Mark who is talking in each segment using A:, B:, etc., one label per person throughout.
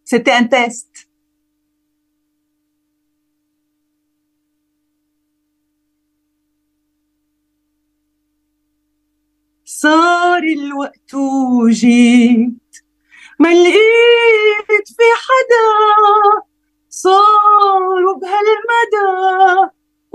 A: C'était un test. صار الوقت وجيت ما لقيت في حدا صاروا بهالمدى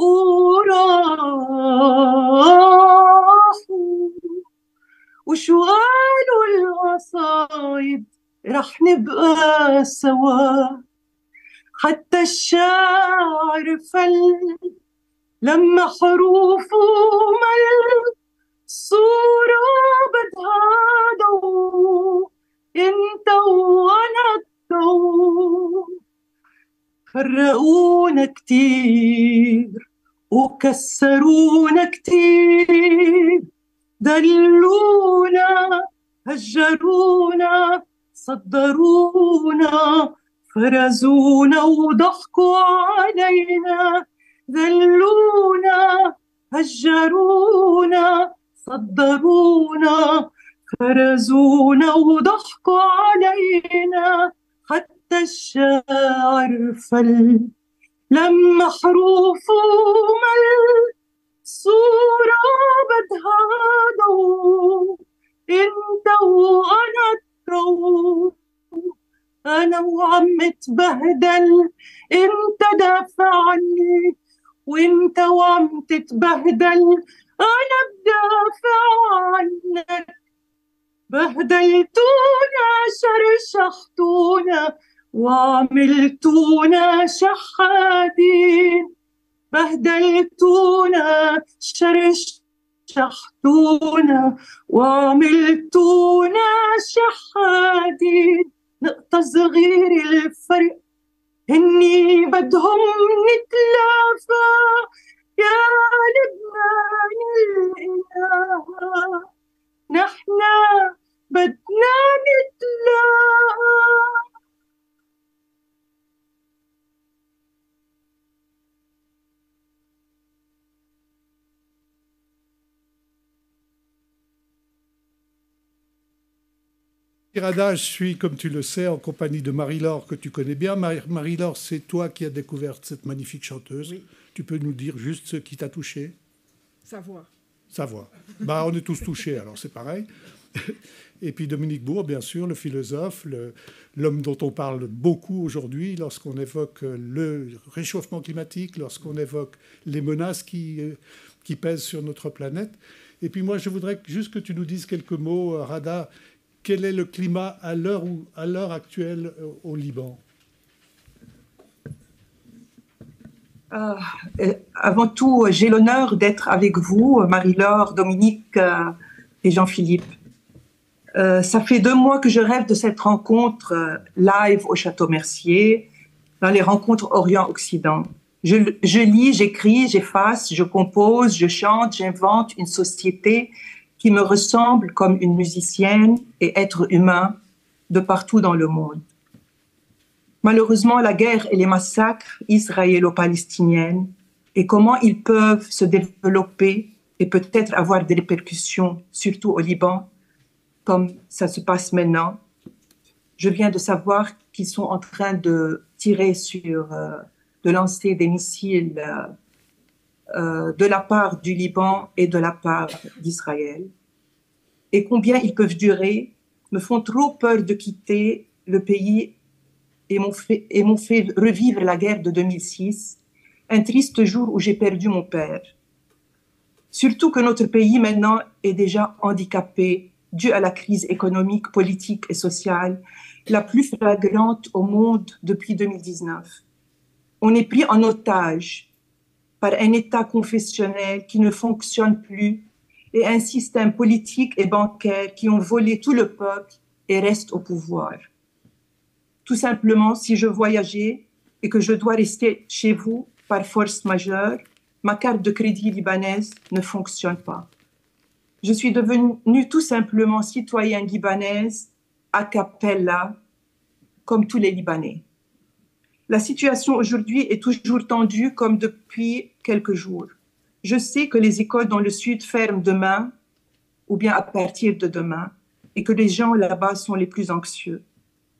A: وراحوا وشو قالوا القصايد رح نبقى سوا حتى الشاعر فل لما حروفه مل صورة بدها ضوء انت وانا الضوء فرقونا كتير وكسرونا كتير دلونا هجرونا صدرونا فرزونا وضحكوا علينا دلونا هجرونا صدرونا فرزونا وضحكوا علينا حتى الشاعر فل لما حروفه مل صورة بدها ضوء انت وانا الضوء انا وعم اتبهدل انت دافع عني وانت وعم تتبهدل انا بدافع عنك بهدلتونا شرشحتونا وعملتونا شحاتين بهدلتونا شرشحتونا وعملتونا شحاتين نقطة صغيرة الفرق هني بدهم نتلافى يا لبنان الإله نحنا بدنا نتلاقى.
B: Rada, je suis, comme tu le sais, en compagnie de Marie-Laure, que tu connais bien. Marie-Laure, c'est toi qui as découvert cette magnifique chanteuse. Oui. Tu peux nous dire juste ce qui t'a touché?
C: Sa voix.
B: Sa voix. Bah, on est tous touchés, alors c'est pareil. Et puis Dominique Bourg, bien sûr, le philosophe, l'homme dont on parle beaucoup aujourd'hui lorsqu'on évoque le réchauffement climatique, lorsqu'on évoque les menaces qui pèsent sur notre planète. Et puis moi, je voudrais juste que tu nous dises quelques mots, Rada. Quel est le climat à l'heure actuelle au Liban?
A: Avant tout, j'ai l'honneur d'être avec vous, Marie-Laure, Dominique et Jean-Philippe. Ça fait 2 mois que je rêve de cette rencontre live au Château Mercier, dans les rencontres Orient-Occident. Je lis, j'écris, j'efface, je compose, je chante, j'invente une société qui me ressemble comme une musicienne et être humain de partout dans le monde. Malheureusement, la guerre et les massacres israélo-palestiniens et comment ils peuvent se développer et peut-être avoir des répercussions, surtout au Liban, comme ça se passe maintenant. Je viens de savoir qu'ils sont en train de tirer de lancer des missiles de la part du Liban et de la part d'Israël. Et combien ils peuvent durer me font trop peur de quitter le pays et m'ont fait revivre la guerre de 2006, un triste jour où j'ai perdu mon père. Surtout que notre pays maintenant est déjà handicapé dû à la crise économique, politique et sociale la plus flagrante au monde depuis 2019. On est pris en otage par un État confessionnel qui ne fonctionne plus et un système politique et bancaire qui ont volé tout le peuple et restent au pouvoir. Tout simplement, si je voyageais et que je dois rester chez vous par force majeure, ma carte de crédit libanaise ne fonctionne pas. Je suis devenue tout simplement citoyenne libanaise a cappella, comme tous les Libanais. La situation aujourd'hui est toujours tendue comme depuis quelques jours. Je sais que les écoles dans le sud ferment demain, ou bien à partir de demain, et que les gens là-bas sont les plus anxieux.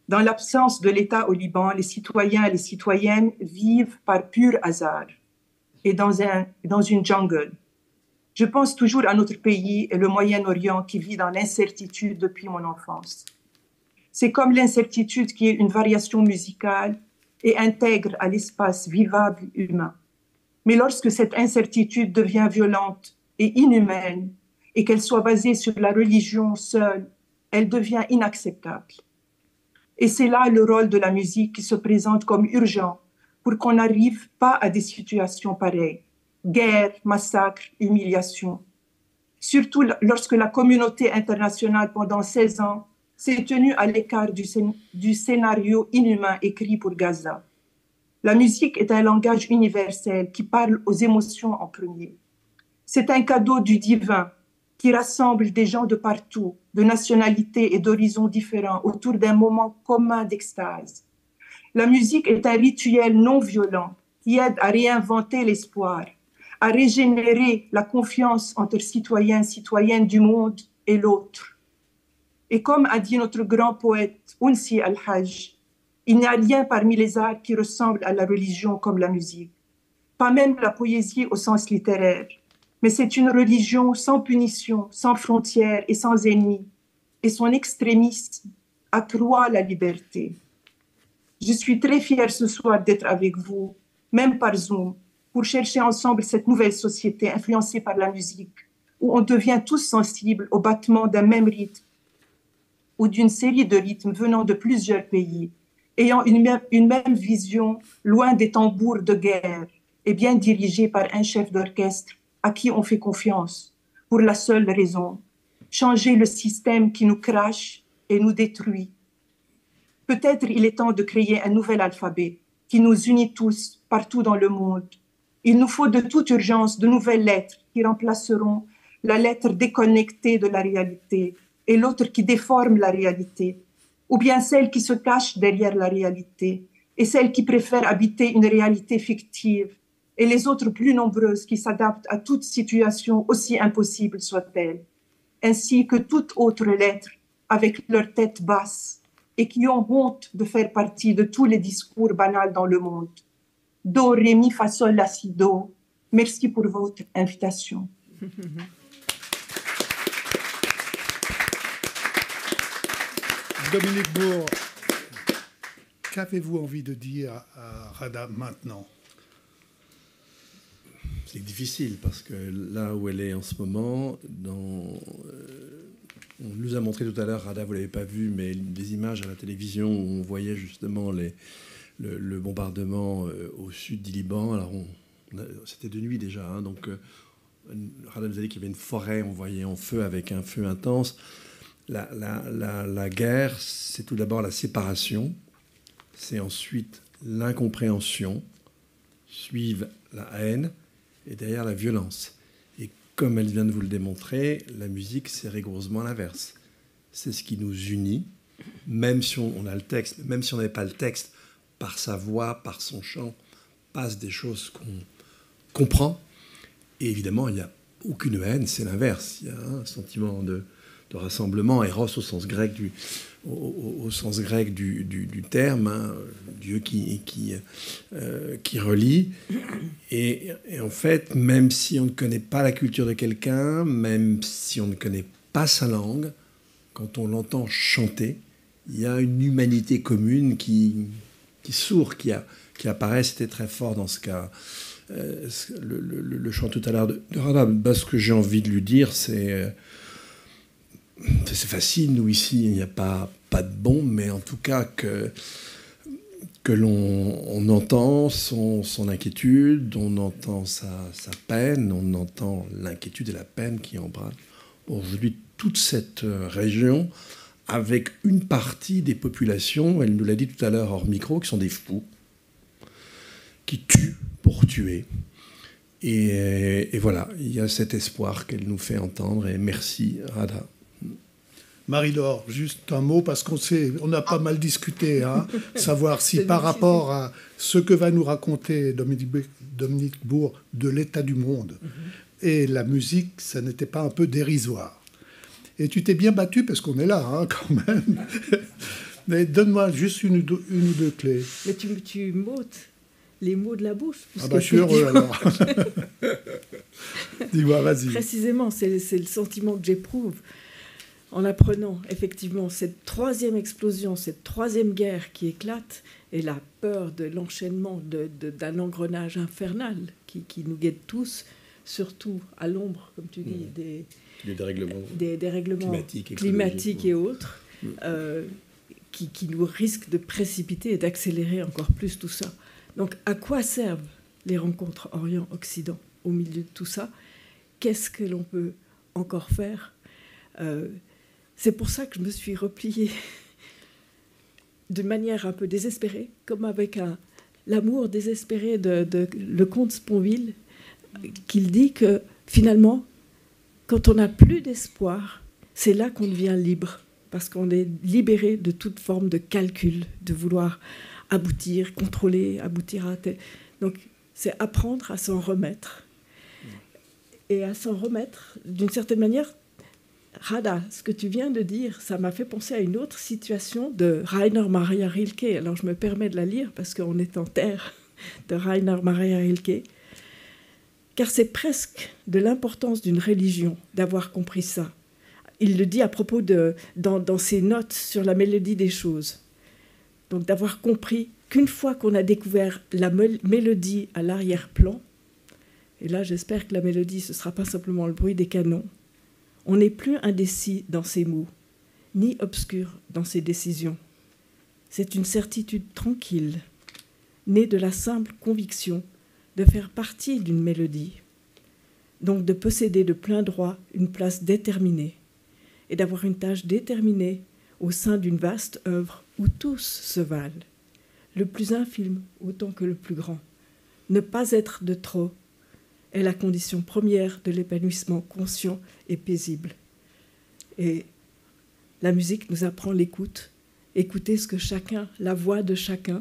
A: Dans l'absence de l'État au Liban, les citoyens et les citoyennes vivent par pur hasard et dans une jungle. Je pense toujours à notre pays et le Moyen-Orient qui vit dans l'incertitude depuis mon enfance. C'est comme l'incertitude qui est une variation musicale et intègre à l'espace vivable humain. Mais lorsque cette incertitude devient violente et inhumaine et qu'elle soit basée sur la religion seule, elle devient inacceptable. Et c'est là le rôle de la musique qui se présente comme urgent pour qu'on n'arrive pas à des situations pareilles. Guerre, massacre, humiliation. Surtout lorsque la communauté internationale, pendant 16 ans, s'est tenue à l'écart du scénario inhumain écrit pour Gaza. La musique est un langage universel qui parle aux émotions en premier. C'est un cadeau du divin qui rassemble des gens de partout, de nationalités et d'horizons différents autour d'un moment commun d'extase. La musique est un rituel non violent qui aide à réinventer l'espoir, à régénérer la confiance entre citoyens et citoyennes du monde et l'autre. Et comme a dit notre grand poète Unsi al-Hajj, il n'y a rien parmi les arts qui ressemble à la religion comme la musique, pas même la poésie au sens littéraire, mais c'est une religion sans punition, sans frontières et sans ennemis, et son extrémisme accroît la liberté. Je suis très fière ce soir d'être avec vous, même par Zoom, pour chercher ensemble cette nouvelle société influencée par la musique, où on devient tous sensibles au battement d'un même rythme ou d'une série de rythmes venant de plusieurs pays, ayant une même vision, loin des tambours de guerre, et bien dirigée par un chef d'orchestre à qui on fait confiance, pour la seule raison, changer le système qui nous crache et nous détruit. Peut-être il est temps de créer un nouvel alphabet qui nous unit tous partout dans le monde. Il nous faut de toute urgence de nouvelles lettres qui remplaceront la lettre déconnectée de la réalité et l'autre qui déforme la réalité, ou bien celle qui se cache derrière la réalité et celle qui préfère habiter une réalité fictive, et les autres plus nombreuses qui s'adaptent à toute situation aussi impossible soit-elle, ainsi que toute autre lettre avec leur tête basse et qui ont honte de faire partie de tous les discours banals dans le monde. Do, ré, mi, fa, sol, la, si, do. Merci pour votre invitation.
B: Dominique Bourg, qu'avez-vous envie de dire à Rada maintenant?
C: C'est difficile parce que là où elle est en ce moment, on nous a montré tout à l'heure, Rada, vous ne l'avez pas vu, mais des images à la télévision où on voyait justement le bombardement au sud du Liban. Alors c'était de nuit déjà, hein, donc Rada nous a dit qu'il y avait une forêt, on voyait en feu avec un feu intense. La guerre, c'est tout d'abord la séparation, c'est ensuite l'incompréhension, suivent la haine et derrière la violence. Et comme elle vient de vous le démontrer, la musique, c'est rigoureusement l'inverse. C'est ce qui nous unit, même si on a le texte, même si on n'avait pas le texte, par sa voix, par son chant, passe des choses qu'on comprend. Et évidemment, il n'y a aucune haine, c'est l'inverse. Il y a un sentiment de rassemblement, éros au sens grec au sens grec du terme, hein, Dieu qui relie. Et en fait, même si on ne connaît pas la culture de quelqu'un, même si on ne connaît pas sa langue, quand on l'entend chanter, il y a une humanité commune qui sourd, qui apparaît. C'était très fort dans ce cas. Le chant tout à l'heure de Rada, ce que j'ai envie de lui dire, c'est facile, nous ici, il n'y a pas de bombe, mais en tout cas que on entend son inquiétude, on entend sa peine, on entend l'inquiétude et la peine qui embrasse aujourd'hui toute cette région, avec une partie des populations, elle nous l'a dit tout à l'heure hors micro, qui sont des fous, qui tuent pour tuer. Et voilà, il y a cet espoir qu'elle nous fait entendre, et merci Rada.
B: Marie-Laure, juste un mot, parce on a pas mal discuté, hein, savoir si par rapport à ce que va nous raconter Dominique Bourg de l'état du monde et la musique, ça n'était pas un peu dérisoire. Et tu t'es bien battu, parce qu'on est là, hein, quand même. Mais donne-moi juste une ou deux clés.
D: Mais tu m'ôtes les mots de la bouche.
B: Ah bah je suis heureux alors. Dis-moi, vas-y.
D: Précisément, c'est le sentiment que j'éprouve en apprenant effectivement cette troisième explosion, cette troisième guerre qui éclate, et la peur de l'enchaînement d'un engrenage infernal qui nous guette tous, surtout à l'ombre, comme tu dis, des dérèglements climatiques et autres, qui nous risquent de précipiter et d'accélérer encore plus tout ça. Donc, à quoi servent les rencontres Orient-Occident au milieu de tout ça? Qu'est-ce que l'on peut encore faire? C'est pour ça que je me suis repliée de manière un peu désespérée, comme avec l'amour désespéré de le comte Sponville, qu'il dit que finalement, quand on n'a plus d'espoir, c'est là qu'on devient libre, parce qu'on est libéré de toute forme de calcul, de vouloir aboutir, contrôler, aboutir à tel. Donc, c'est apprendre à s'en remettre. Et à s'en remettre, d'une certaine manière, Rada, ce que tu viens de dire, ça m'a fait penser à une autre situation de Rainer Maria Rilke. Alors, je me permets de la lire parce qu'on est en terre de Rainer Maria Rilke. Car c'est presque de l'importance d'une religion d'avoir compris ça. Il le dit à propos dans ses notes sur la mélodie des choses. Donc d'avoir compris qu'une fois qu'on a découvert la mélodie à l'arrière-plan, et là j'espère que la mélodie ce ne sera pas simplement le bruit des canons, on n'est plus indécis dans ses mots, ni obscur dans ses décisions. C'est une certitude tranquille, née de la simple conviction de faire partie d'une mélodie, donc de posséder de plein droit une place déterminée, et d'avoir une tâche déterminée au sein d'une vaste œuvre où tous se valent, le plus infime autant que le plus grand. Ne pas être de trop est la condition première de l'épanouissement conscient et paisible. Et la musique nous apprend l'écoute, écouter ce que chacun, la voix de chacun,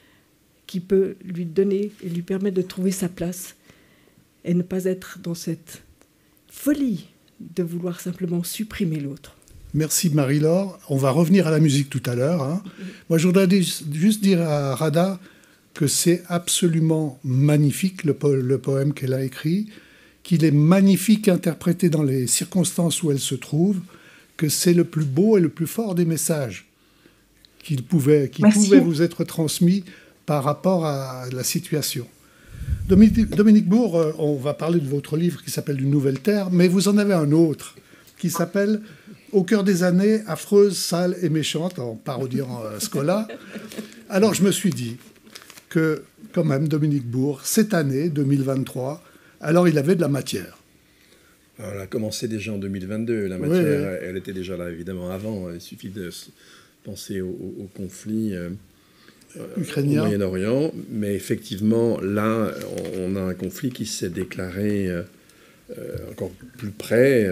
D: qui peut lui donner et lui permettre de trouver sa place, et ne pas être dans cette folie de vouloir simplement supprimer l'autre.
B: Merci Marie-Laure. On va revenir à la musique tout à l'heure. Hein. Moi, je voudrais juste dire à Rada que c'est absolument magnifique, le poème qu'elle a écrit, qu'il est magnifique interprété dans les circonstances où elle se trouve, que c'est le plus beau et le plus fort des messages qui pouvaient vous être transmis par rapport à la situation. Dominique Bourg, on va parler de votre livre qui s'appelle Une nouvelle terre, mais vous en avez un autre qui s'appelle Au cœur des années, affreuses, sales et méchantes, en parodiant Scola. Alors je me suis dit que, quand même, Dominique Bourg, cette année, 2023, alors il avait de la matière.
C: Elle a commencé déjà en 2022, la matière, elle était déjà là évidemment avant, il suffit de penser au conflit ukrainien, au Moyen-Orient, mais effectivement, là, on a un conflit qui s'est déclaré encore plus près,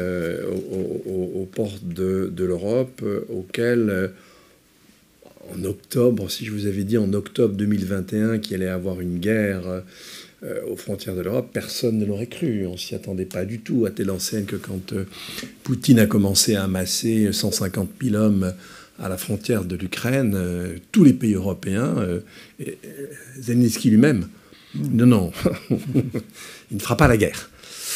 C: aux portes de l'Europe, auquel, en octobre, si je vous avais dit en octobre 2021 qu'il allait y avoir une guerre aux frontières de l'Europe, personne ne l'aurait cru. On ne s'y attendait pas du tout, à telle enseigne que quand Poutine a commencé à amasser 150 000 hommes à la frontière de l'Ukraine, tous les pays européens, Zelensky lui-même, non, il ne fera pas la guerre.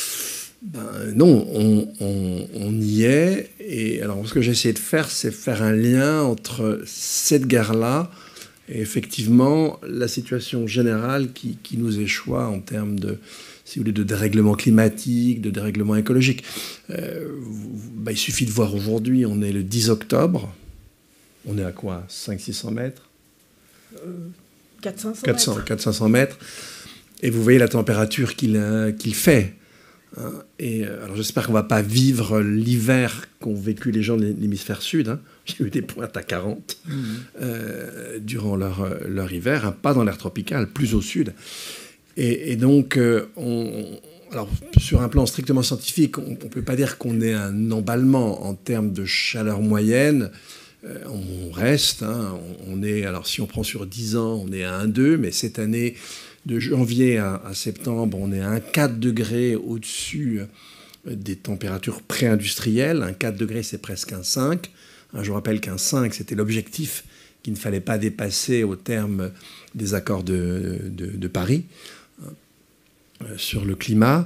C: Non, on y est. Et alors, ce que j'ai essayé de faire, c'est faire un lien entre cette guerre-là et effectivement la situation générale qui nous échoit en termes de, si vous voulez, de dérèglement climatique, de dérèglement écologique. Il suffit de voir aujourd'hui, on est le 10 octobre. On est à quoi, 500-600 mètres 400-500 mètres. Et vous voyez la température qu'il fait. Et alors j'espère qu'on ne va pas vivre l'hiver qu'ont vécu les gens de l'hémisphère sud. Hein. J'ai eu des pointes à 40 durant leur hiver, pas dans l'air tropical, plus au sud. Et donc, alors, sur un plan strictement scientifique, on ne peut pas dire qu'on ait un emballement en termes de chaleur moyenne. On reste, on est, alors si on prend sur 10 ans, on est à 1,2, mais cette année, de janvier à septembre, on est à 1,4 degrés au-dessus des températures pré-industrielles. 1,4 degrés, c'est presque 1,5. Je rappelle qu'un 5, c'était l'objectif qu'il ne fallait pas dépasser au terme des accords de Paris sur le climat.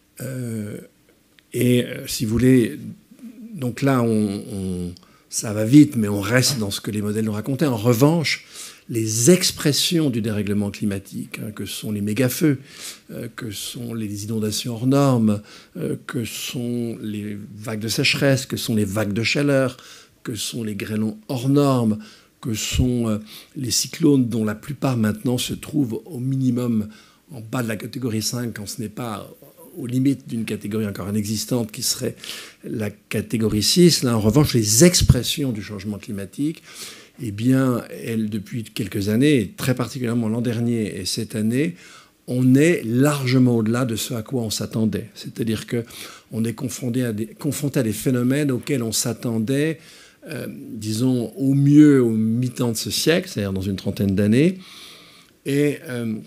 C: Si vous voulez, donc là, ça va vite, mais on reste dans ce que les modèles nous racontaient. En revanche, les expressions du dérèglement climatique, que sont les méga-feux, que sont les inondations hors normes, que sont les vagues de sécheresse, que sont les vagues de chaleur, que sont les grêlons hors normes, que sont les cyclones dont la plupart maintenant se trouvent au minimum en bas de la catégorie 5, quand ce n'est pas aux limites d'une catégorie encore inexistante qui serait la catégorie 6. Là, en revanche, les expressions du changement climatique, eh bien, elles, depuis quelques années, et très particulièrement l'an dernier et cette année, on est largement au-delà de ce à quoi on s'attendait. C'est-à-dire qu'on est confronté à des phénomènes auxquels on s'attendait, disons, au mieux au mi-temps de ce siècle, c'est-à-dire dans une trentaine d'années, et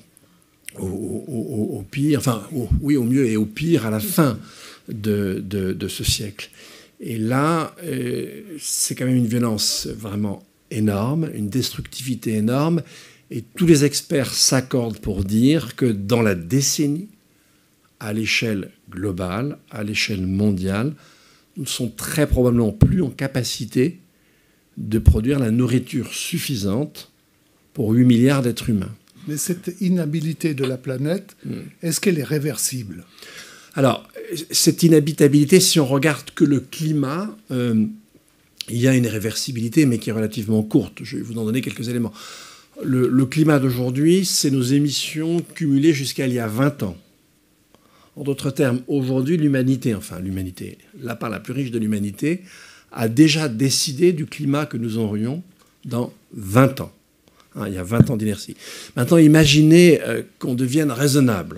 C: au pire, enfin, oui, au mieux et au pire à la fin de ce siècle. Et là, c'est quand même une violence vraiment énorme, une destructivité énorme, et tous les experts s'accordent pour dire que dans la décennie, à l'échelle globale, à l'échelle mondiale, nous ne sommes très probablement plus en capacité de produire la nourriture suffisante pour 8 milliards d'êtres humains.
B: Mais cette inhabilité de la planète, est-ce qu'elle est réversible ?
C: Alors, cette inhabitabilité, si on regarde que le climat, il y a une réversibilité, mais qui est relativement courte. Je vais vous en donner quelques éléments. Le climat d'aujourd'hui, c'est nos émissions cumulées jusqu'à il y a 20 ans. En d'autres termes, aujourd'hui, l'humanité, la part la plus riche de l'humanité, a déjà décidé du climat que nous aurions dans 20 ans. Il y a 20 ans d'inertie. Maintenant, imaginez qu'on devienne raisonnable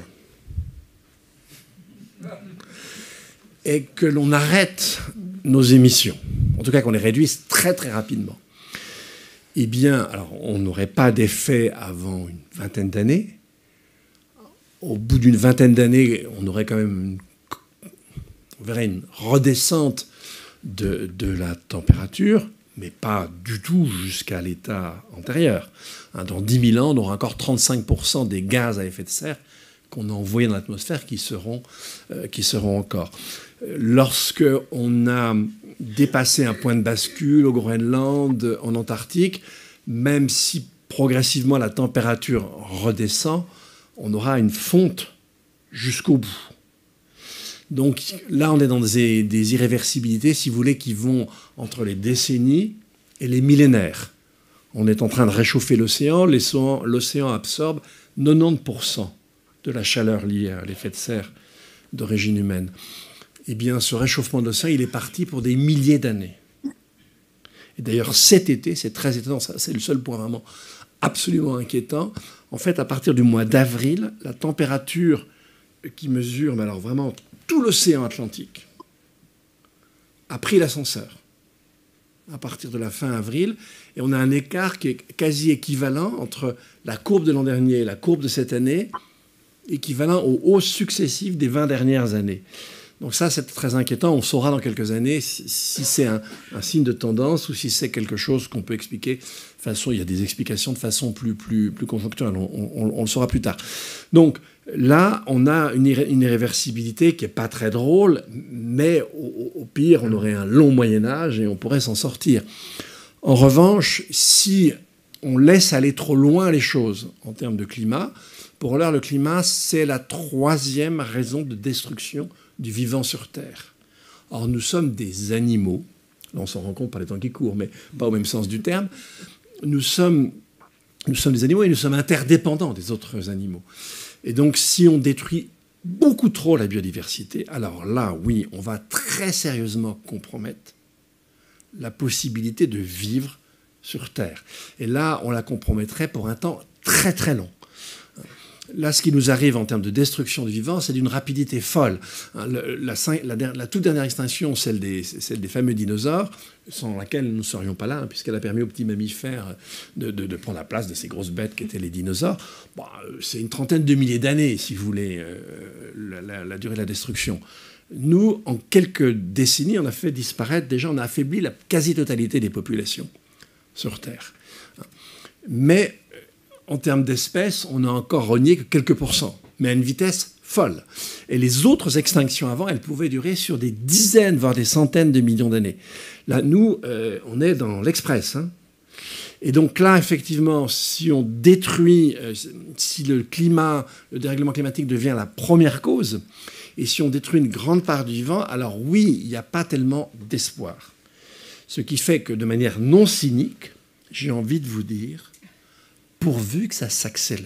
C: et que l'on arrête nos émissions, en tout cas qu'on les réduise très très rapidement. Eh bien, alors on n'aurait pas d'effet avant une vingtaine d'années. Au bout d'une vingtaine d'années, on aurait quand même on verrait une redescente de la température, mais pas du tout jusqu'à l'état antérieur. Dans 10 000 ans, on aura encore 35% des gaz à effet de serre qu'on a envoyés dans l'atmosphère qui seront encore. Lorsque on a dépassé un point de bascule au Groenland, en Antarctique, même si progressivement la température redescend, on aura une fonte jusqu'au bout. Donc là, on est dans des irréversibilités, si vous voulez, qui vont entre les décennies et les millénaires. On est en train de réchauffer l'océan. L'océan absorbe 90% de la chaleur liée à l'effet de serre d'origine humaine. Eh bien, ce réchauffement de l'océan, il est parti pour des milliers d'années. Et d'ailleurs, cet été, c'est très étonnant, ça, c'est le seul point vraiment absolument inquiétant. En fait, à partir du mois d'avril, la température qui mesure, mais alors vraiment tout l'océan Atlantique, a pris l'ascenseur à partir de la fin avril. Et on a un écart qui est quasi équivalent entre la courbe de l'an dernier et la courbe de cette année, équivalent aux hausses successives des 20 dernières années. Donc ça, c'est très inquiétant. On saura dans quelques années si c'est un signe de tendance ou si c'est quelque chose qu'on peut expliquer. De toute façon, il y a des explications de façon plus conjoncturelle. On le saura plus tard. Donc là, on a une irréversibilité qui n'est pas très drôle, mais au pire, on aurait un long Moyen-Âge et on pourrait s'en sortir. En revanche, si on laisse aller trop loin les choses en termes de climat, pour l'heure, le climat, c'est la 3e raison de destruction du vivant sur Terre. Or, nous sommes des animaux. Là, on s'en rend compte par les temps qui courent, mais pas au même sens du terme. Nous sommes des animaux et nous sommes interdépendants des autres animaux. Et donc, si on détruit beaucoup trop la biodiversité, alors là, oui, on va très sérieusement compromettre la possibilité de vivre sur Terre. Et là, on la compromettrait pour un temps très très long. Là, ce qui nous arrive en termes de destruction du vivant, c'est d'une rapidité folle. La toute dernière extinction, celle des fameux dinosaures, sans laquelle nous ne serions pas là, puisqu'elle a permis aux petits mammifères de prendre la place de ces grosses bêtes qui étaient les dinosaures. Bon, c'est une trentaine de milliers d'années, si vous voulez, la durée de la destruction. nous, en quelques décennies, on a fait disparaître, déjà, on a affaibli la quasi-totalité des populations sur Terre. Mais en termes d'espèces, on n'a encore renié que quelques pourcents, mais à une vitesse folle. Et les autres extinctions avant, elles pouvaient durer sur des dizaines, voire des centaines de millions d'années. Là, nous, on est dans l'express. Hein. Et donc là, effectivement, si on détruit, si le dérèglement climatique devient la première cause, et si on détruit une grande part du vivant, alors oui, il n'y a pas tellement d'espoir. Ce qui fait que, de manière non cynique, j'ai envie de vous dire, pourvu que ça s'accélère,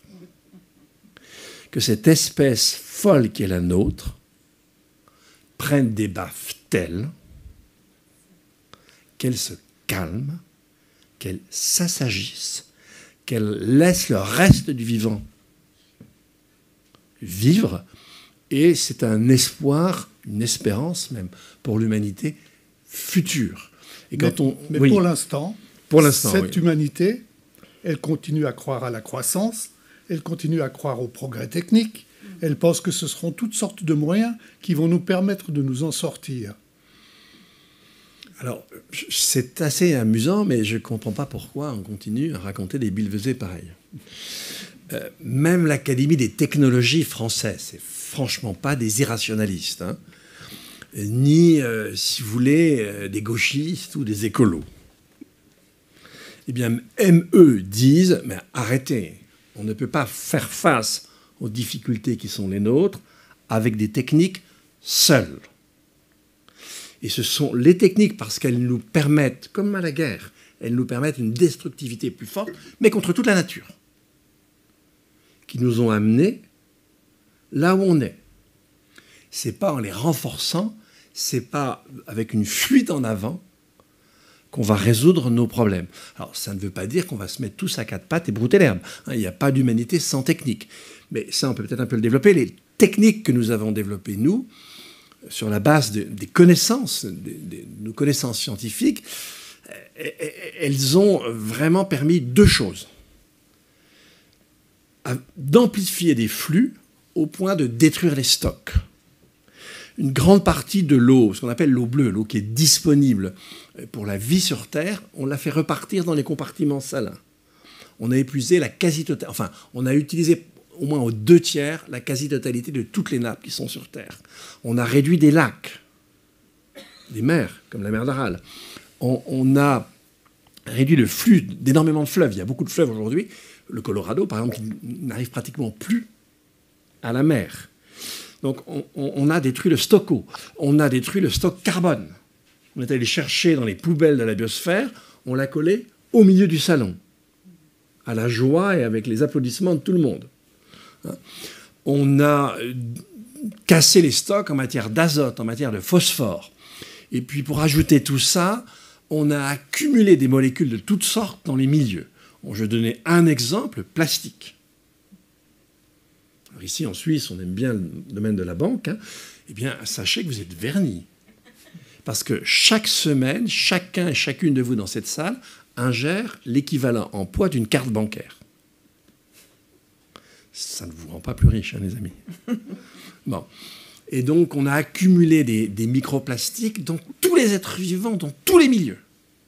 C: que cette espèce folle qui est la nôtre prenne des baffes telles qu'elle se calme, qu'elle s'assagisse, qu'elle laisse le reste du vivant vivre. Et c'est un espoir, une espérance même, pour l'humanité future. Et quand
B: mais
C: oui,
B: pour l'instant, cette humanité, elle continue à croire à la croissance, elle continue à croire au progrès technique, elle pense que ce seront toutes sortes de moyens qui vont nous permettre de nous en sortir.
C: Alors, c'est assez amusant, mais je ne comprends pas pourquoi on continue à raconter des billevesées pareilles. Même l'Académie des technologies françaises, c'est franchement pas des irrationalistes, hein, ni, si vous voulez, des gauchistes ou des écolos. Eh bien, même eux disent, mais arrêtez, on ne peut pas faire face aux difficultés qui sont les nôtres avec des techniques seules. Et ce sont les techniques, parce qu'elles nous permettent, comme à la guerre, elles nous permettent une destructivité plus forte, mais contre toute la nature, qui nous ont amenés là où on est. Ce n'est pas en les renforçant, ce n'est pas avec une fuite en avant qu'on va résoudre nos problèmes. Alors, ça ne veut pas dire qu'on va se mettre tous à quatre pattes et brouter l'herbe. Il n'y a pas d'humanité sans technique. Mais ça, on peut peut-être un peu le développer. Les techniques que nous avons développées, nous, sur la base des connaissances, de nos connaissances scientifiques, elles ont vraiment permis deux choses. D'amplifier des flux au point de détruire les stocks. Une grande partie de l'eau, ce qu'on appelle l'eau bleue, l'eau qui est disponible pour la vie sur Terre, on l'a fait repartir dans les compartiments salins. On a épuisé la quasi-totalité, enfin, on a utilisé au moins aux 2/3 la quasi-totalité de toutes les nappes qui sont sur Terre. On a réduit des lacs, des mers, comme la mer d'Aral. On a réduit le flux d'énormément de fleuves. Il y a beaucoup de fleuves aujourd'hui. Le Colorado, par exemple, qui n'arrive pratiquement plus à la mer. Donc, on a détruit le stock eau. On a détruit le stock carbone. On est allé chercher dans les poubelles de la biosphère, on l'a collé au milieu du salon, à la joie et avec les applaudissements de tout le monde. On a cassé les stocks en matière d'azote, en matière de phosphore. Et puis, pour ajouter tout ça, on a accumulé des molécules de toutes sortes dans les milieux. Je vais donner un exemple, plastique. Alors ici, en Suisse, on aime bien le domaine de la banque. Hein. Eh bien, sachez que vous êtes vernis. Parce que chaque semaine, chacun et chacune de vous dans cette salle ingère l'équivalent en poids d'une carte bancaire. Ça ne vous rend pas plus riche, hein, les amis. Bon. Et donc, on a accumulé des microplastiques dans tous les êtres vivants, dans tous les milieux.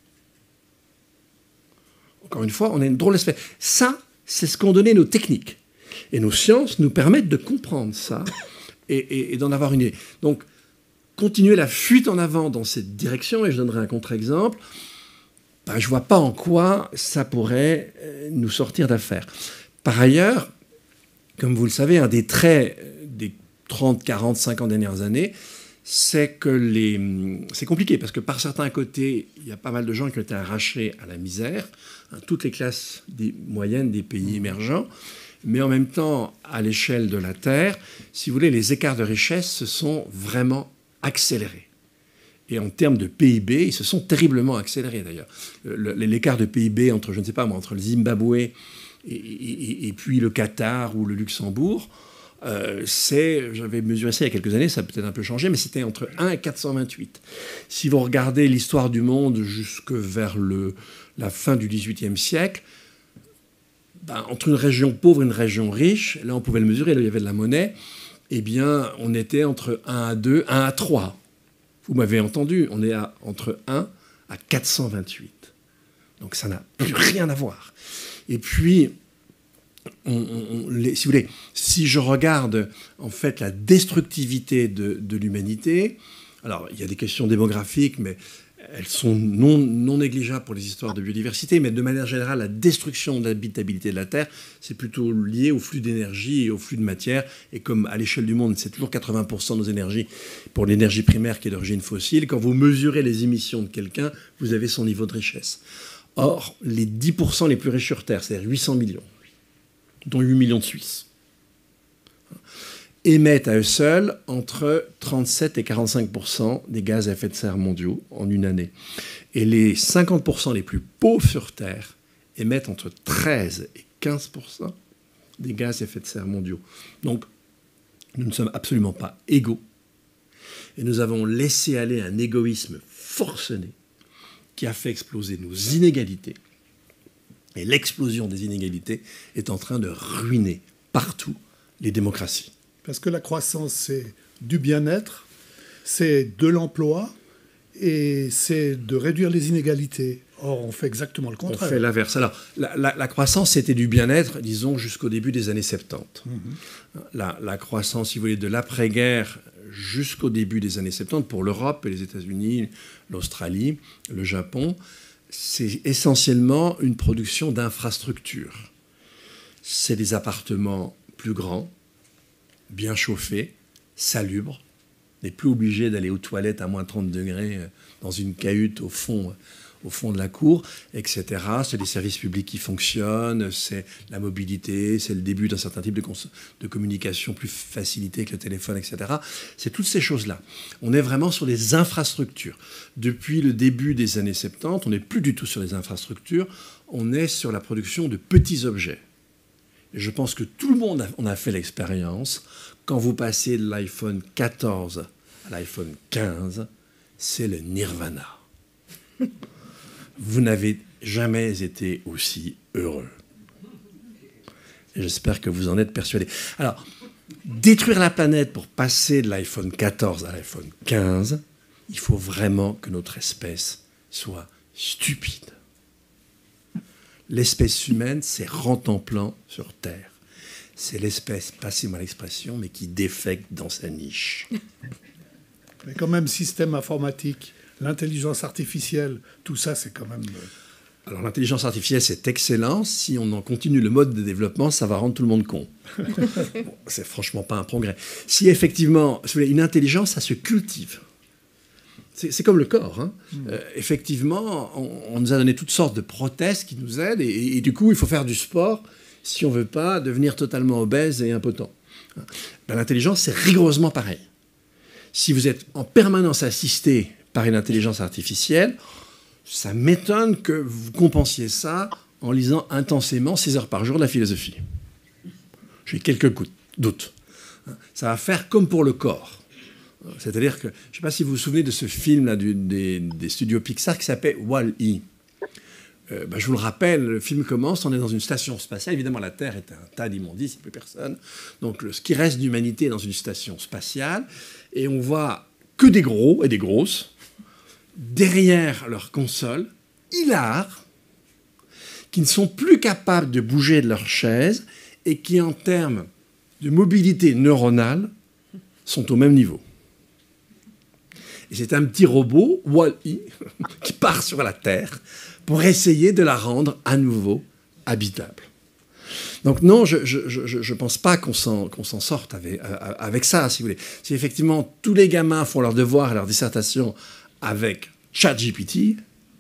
C: Encore une fois, on a une drôle d'espèce. Ça, c'est ce qu'ont donné nos techniques. Et nos sciences nous permettent de comprendre ça et d'en avoir une idée. Donc, continuer la fuite en avant dans cette direction, et je donnerai un contre-exemple, je ne vois pas en quoi ça pourrait nous sortir d'affaire. Par ailleurs, comme vous le savez, un des traits des 30, 40, 50 dernières années, c'est que c'est compliqué, parce que par certains côtés, il y a pas mal de gens qui ont été arrachés à la misère, toutes les classes moyennes des pays émergents, mais en même temps, à l'échelle de la Terre, si vous voulez, les écarts de richesse se sont vraiment accélérés. Et en termes de PIB, ils se sont terriblement accélérés d'ailleurs. L'écart de PIB entre, je ne sais pas moi, entre le Zimbabwe et puis le Qatar ou le Luxembourg, j'avais mesuré ça il y a quelques années, ça a peut-être un peu changé, mais c'était entre 1 et 428. Si vous regardez l'histoire du monde jusque vers la fin du XVIIIe siècle, entre une région pauvre et une région riche, là on pouvait le mesurer, là il y avait de la monnaie, eh bien, on était entre 1 à 2, 1 à 3. Vous m'avez entendu, on est entre 1 à 428. Donc ça n'a plus rien à voir. Et puis, si vous voulez, si je regarde en fait la destructivité de l'humanité, alors il y a des questions démographiques, mais elles sont non négligeables pour les histoires de biodiversité, mais de manière générale, la destruction de l'habitabilité de la Terre, c'est plutôt lié au flux d'énergie et au flux de matière. Et comme à l'échelle du monde, c'est toujours 80% de nos énergies pour l'énergie primaire qui est d'origine fossile, quand vous mesurez les émissions de quelqu'un, vous avez son niveau de richesse. Or, les 10% les plus riches sur Terre, c'est-à-dire 800 millions, dont 8 millions de Suisses, émettent à eux seuls entre 37 et 45% des gaz à effet de serre mondiaux en une année. Et les 50% les plus pauvres sur Terre émettent entre 13 et 15% des gaz à effet de serre mondiaux. Donc, nous ne sommes absolument pas égaux. Et nous avons laissé aller un égoïsme forcené qui a fait exploser nos inégalités. Et l'explosion des inégalités est en train de ruiner partout les démocraties.
B: Parce que la croissance, c'est du bien-être, c'est de l'emploi et c'est de réduire les inégalités. Or, on fait exactement le contraire.
C: On fait l'inverse. Alors, la croissance, c'était du bien-être, disons, jusqu'au début des années 70. La croissance, si vous voulez, de l'après-guerre jusqu'au début des années 70, pour l'Europe et les États-Unis, l'Australie, le Japon, c'est essentiellement une production d'infrastructures. C'est des appartements plus grands, bien chauffés, salubres, n'est plus obligé d'aller aux toilettes à moins 30 degrés dans une cahute au fond de la cour, etc. C'est des services publics qui fonctionnent, c'est la mobilité, c'est le début d'un certain type de communication plus facilité avec le téléphone, etc. C'est toutes ces choses-là. On est vraiment sur les infrastructures. Depuis le début des années 70, on n'est plus du tout sur les infrastructures, on est sur la production de petits objets. Et je pense que tout le monde a fait l'expérience. Quand vous passez de l'iPhone 14 à l'iPhone 15, c'est le nirvana. Vous n'avez jamais été aussi heureux. Et j'espère que vous en êtes persuadés. Alors, détruire la planète pour passer de l'iPhone 14 à l'iPhone 15, il faut vraiment que notre espèce soit stupide. L'espèce humaine, c'est rentemplant sur Terre. C'est l'espèce, passez-moi l'expression, mais qui défecte dans sa niche.
B: Mais quand même, système informatique, l'intelligence artificielle, tout ça, c'est quand même...
C: Alors, l'intelligence artificielle, c'est excellent. Si on en continue le mode de développement, ça va rendre tout le monde con. Bon, c'est franchement pas un progrès. Si effectivement, une intelligence, ça se cultive. C'est comme le corps. Hein. Effectivement, on nous a donné toutes sortes de prothèses qui nous aident et du coup, il faut faire du sport si on ne veut pas devenir totalement obèse et impotent. Ben, l'intelligence, c'est rigoureusement pareil. Si vous êtes en permanence assisté par une intelligence artificielle, ça m'étonne que vous compensiez ça en lisant intensément 6 heures par jour de la philosophie. J'ai quelques doutes. Ça va faire comme pour le corps. C'est-à-dire que, je ne sais pas si vous vous souvenez de ce film-là des studios Pixar qui s'appelle Wall-E. Je vous le rappelle, le film commence, on est dans une station spatiale. Évidemment, la Terre est un tas d'immondices, il n'y a plus personne. Donc, ce qui reste d'humanité est dans une station spatiale. Et on voit que des gros et des grosses, derrière leur console, hilars, qui ne sont plus capables de bouger de leur chaise et qui, en termes de mobilité neuronale, sont au même niveau. Et c'est un petit robot, Wall-E, qui part sur la Terre pour essayer de la rendre à nouveau habitable. Donc non, je ne pense pas qu'on s'en sorte avec ça, si vous voulez. Si effectivement tous les gamins font leurs devoirs et leurs dissertations avec ChatGPT,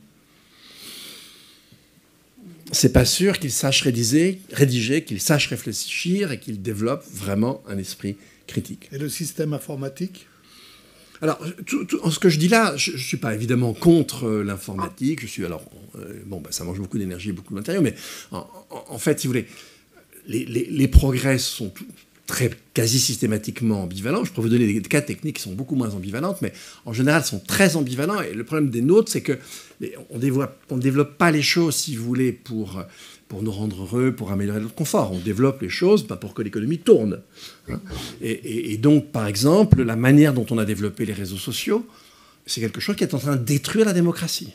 C: c'est pas sûr qu'ils sachent rédiger, qu'ils sachent réfléchir et qu'ils développent vraiment un esprit critique.
B: Et le système informatique ?
C: Alors, ce que je dis là, je ne suis pas évidemment contre l'informatique. Ça mange beaucoup d'énergie et beaucoup de matériaux, mais en fait, si vous voulez, les progrès sont quasi systématiquement ambivalents. Je pourrais vous donner des cas techniques qui sont beaucoup moins ambivalentes, mais en général, sont très ambivalents. Et le problème des nôtres, c'est qu'on ne développe pas les choses, si vous voulez, pour pour nous rendre heureux, pour améliorer notre confort. On développe les choses pour que l'économie tourne. Hein. Et donc, par exemple, la manière dont on a développé les réseaux sociaux, c'est quelque chose qui est en train de détruire la démocratie.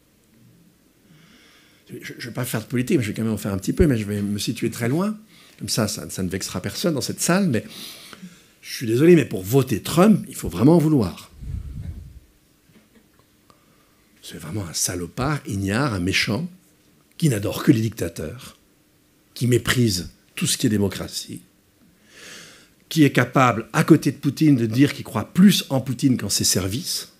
C: Je ne vais pas faire de politique, mais je vais quand même en faire un petit peu, mais je vais me situer très loin. Comme ça ne vexera personne dans cette salle, mais je suis désolé, mais pour voter Trump, il faut vraiment en vouloir. C'est vraiment un salopard, ignare, un méchant, qui n'adore que les dictateurs, qui méprise tout ce qui est démocratie, qui est capable, à côté de Poutine, de dire qu'il croit plus en Poutine qu'en ses services,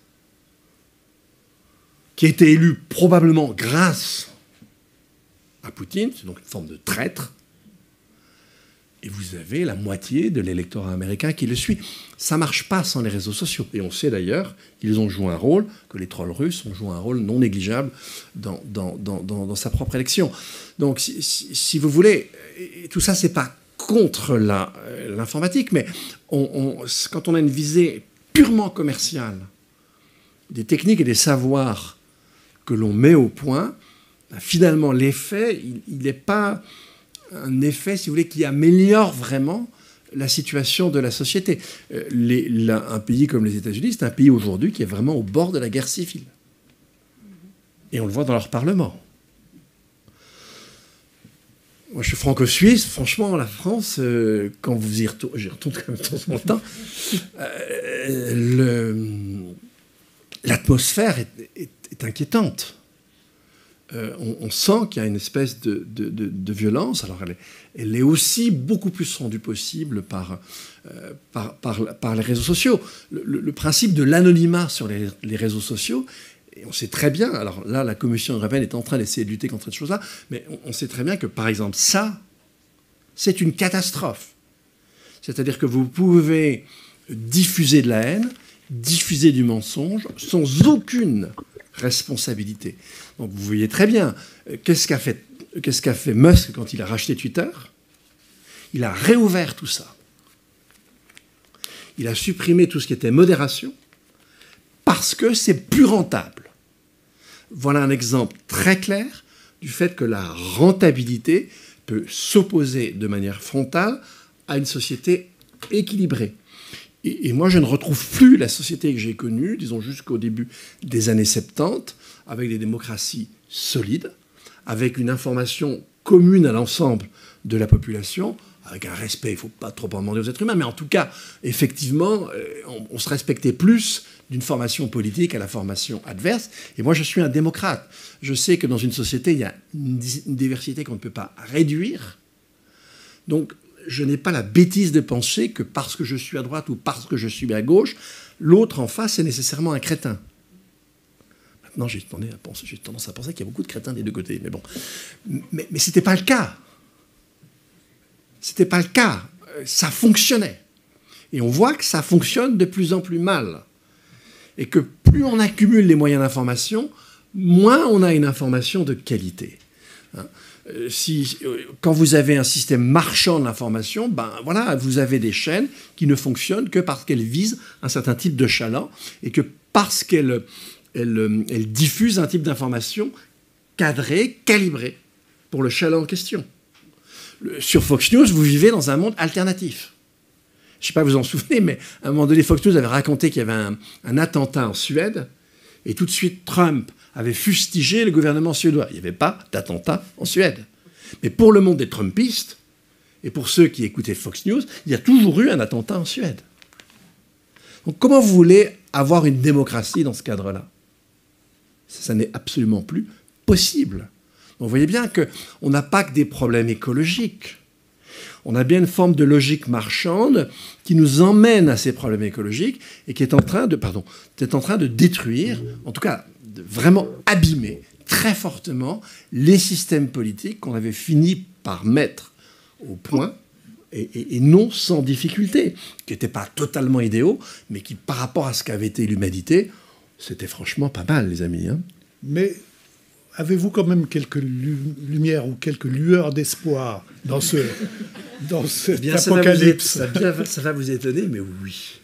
C: qui a été élu probablement grâce à Poutine, c'est donc une forme de traître, et vous avez la moitié de l'électorat américain qui le suit. Ça ne marche pas sans les réseaux sociaux. Et on sait d'ailleurs qu'ils ont joué un rôle, que les trolls russes ont joué un rôle non négligeable dans sa propre élection. Donc, si vous voulez, tout ça, ce n'est pas contre l'informatique, mais quand on a une visée purement commerciale des techniques et des savoirs que l'on met au point, finalement, l'effet, il n'est pas un effet, si vous voulez, qui améliore vraiment la situation de la société. Un pays comme les États-Unis, c'est un pays aujourd'hui qui est vraiment au bord de la guerre civile. Et on le voit dans leur parlement. Moi, je suis franco-suisse. Franchement, la France, quand vous y retournez, j'y retourne quand même de temps en temps, l'atmosphère est inquiétante. On sent qu'il y a une espèce de violence. Alors, elle est aussi beaucoup plus rendue possible par les réseaux sociaux. Le principe de l'anonymat sur les réseaux sociaux, et on sait très bien, alors là, la Commission européenne est en train d'essayer de lutter contre cette chose-là, mais on sait très bien que, par exemple, ça, c'est une catastrophe. C'est-à-dire que vous pouvez diffuser de la haine, diffuser du mensonge, sans aucune responsabilité. Donc vous voyez très bien, qu'est-ce qu'a fait Musk quand il a racheté Twitter? Il a réouvert tout ça. Il a supprimé tout ce qui était modération parce que c'est plus rentable. Voilà un exemple très clair du fait que la rentabilité peut s'opposer de manière frontale à une société équilibrée. Et moi, je ne retrouve plus la société que j'ai connue, disons jusqu'au début des années 70, avec des démocraties solides, avec une information commune à l'ensemble de la population, avec un respect, il ne faut pas trop en demander aux êtres humains, mais en tout cas, effectivement, on se respectait plus d'une formation politique à la formation adverse. Et moi, je suis un démocrate. Je sais que dans une société, il y a une diversité qu'on ne peut pas réduire. Donc, je n'ai pas la bêtise de penser que parce que je suis à droite ou parce que je suis à gauche, l'autre en face est nécessairement un crétin. Maintenant, j'ai tendance à penser qu'il y a beaucoup de crétins des deux côtés. Mais bon, mais ce n'était pas le cas. C'était pas le cas. Ça fonctionnait. Et on voit que ça fonctionne de plus en plus mal. Et que plus on accumule les moyens d'information, moins on a une information de qualité. Hein. Quand vous avez un système marchand de l'information, ben voilà, vous avez des chaînes qui ne fonctionnent que parce qu'elles visent un certain type de chaland et que parce qu'elles diffusent un type d'information cadré, calibré pour le chaland en question. Sur Fox News, vous vivez dans un monde alternatif. Je ne sais pas si vous en souvenez, mais à un moment donné, Fox News avait raconté qu'il y avait un attentat en Suède et tout de suite, Trump avait fustigé le gouvernement suédois. Il n'y avait pas d'attentat en Suède. Mais pour le monde des Trumpistes, et pour ceux qui écoutaient Fox News, il y a toujours eu un attentat en Suède. Donc comment vous voulez avoir une démocratie dans ce cadre-là? Ça n'est absolument plus possible. Donc vous voyez bien qu'on n'a pas que des problèmes écologiques. On a bien une forme de logique marchande qui nous emmène à ces problèmes écologiques et qui est en train de détruire, en tout cas de vraiment abîmer très fortement les systèmes politiques qu'on avait fini par mettre au point, et non sans difficulté, qui n'étaient pas totalement idéaux, mais qui, par rapport à ce qu'avait été l'humanité, c'était franchement pas mal, les amis. Hein.
B: Mais avez-vous quand même quelques lumières ou quelques lueurs d'espoir dans cet apocalypse?
C: Ça va vous étonner, mais oui.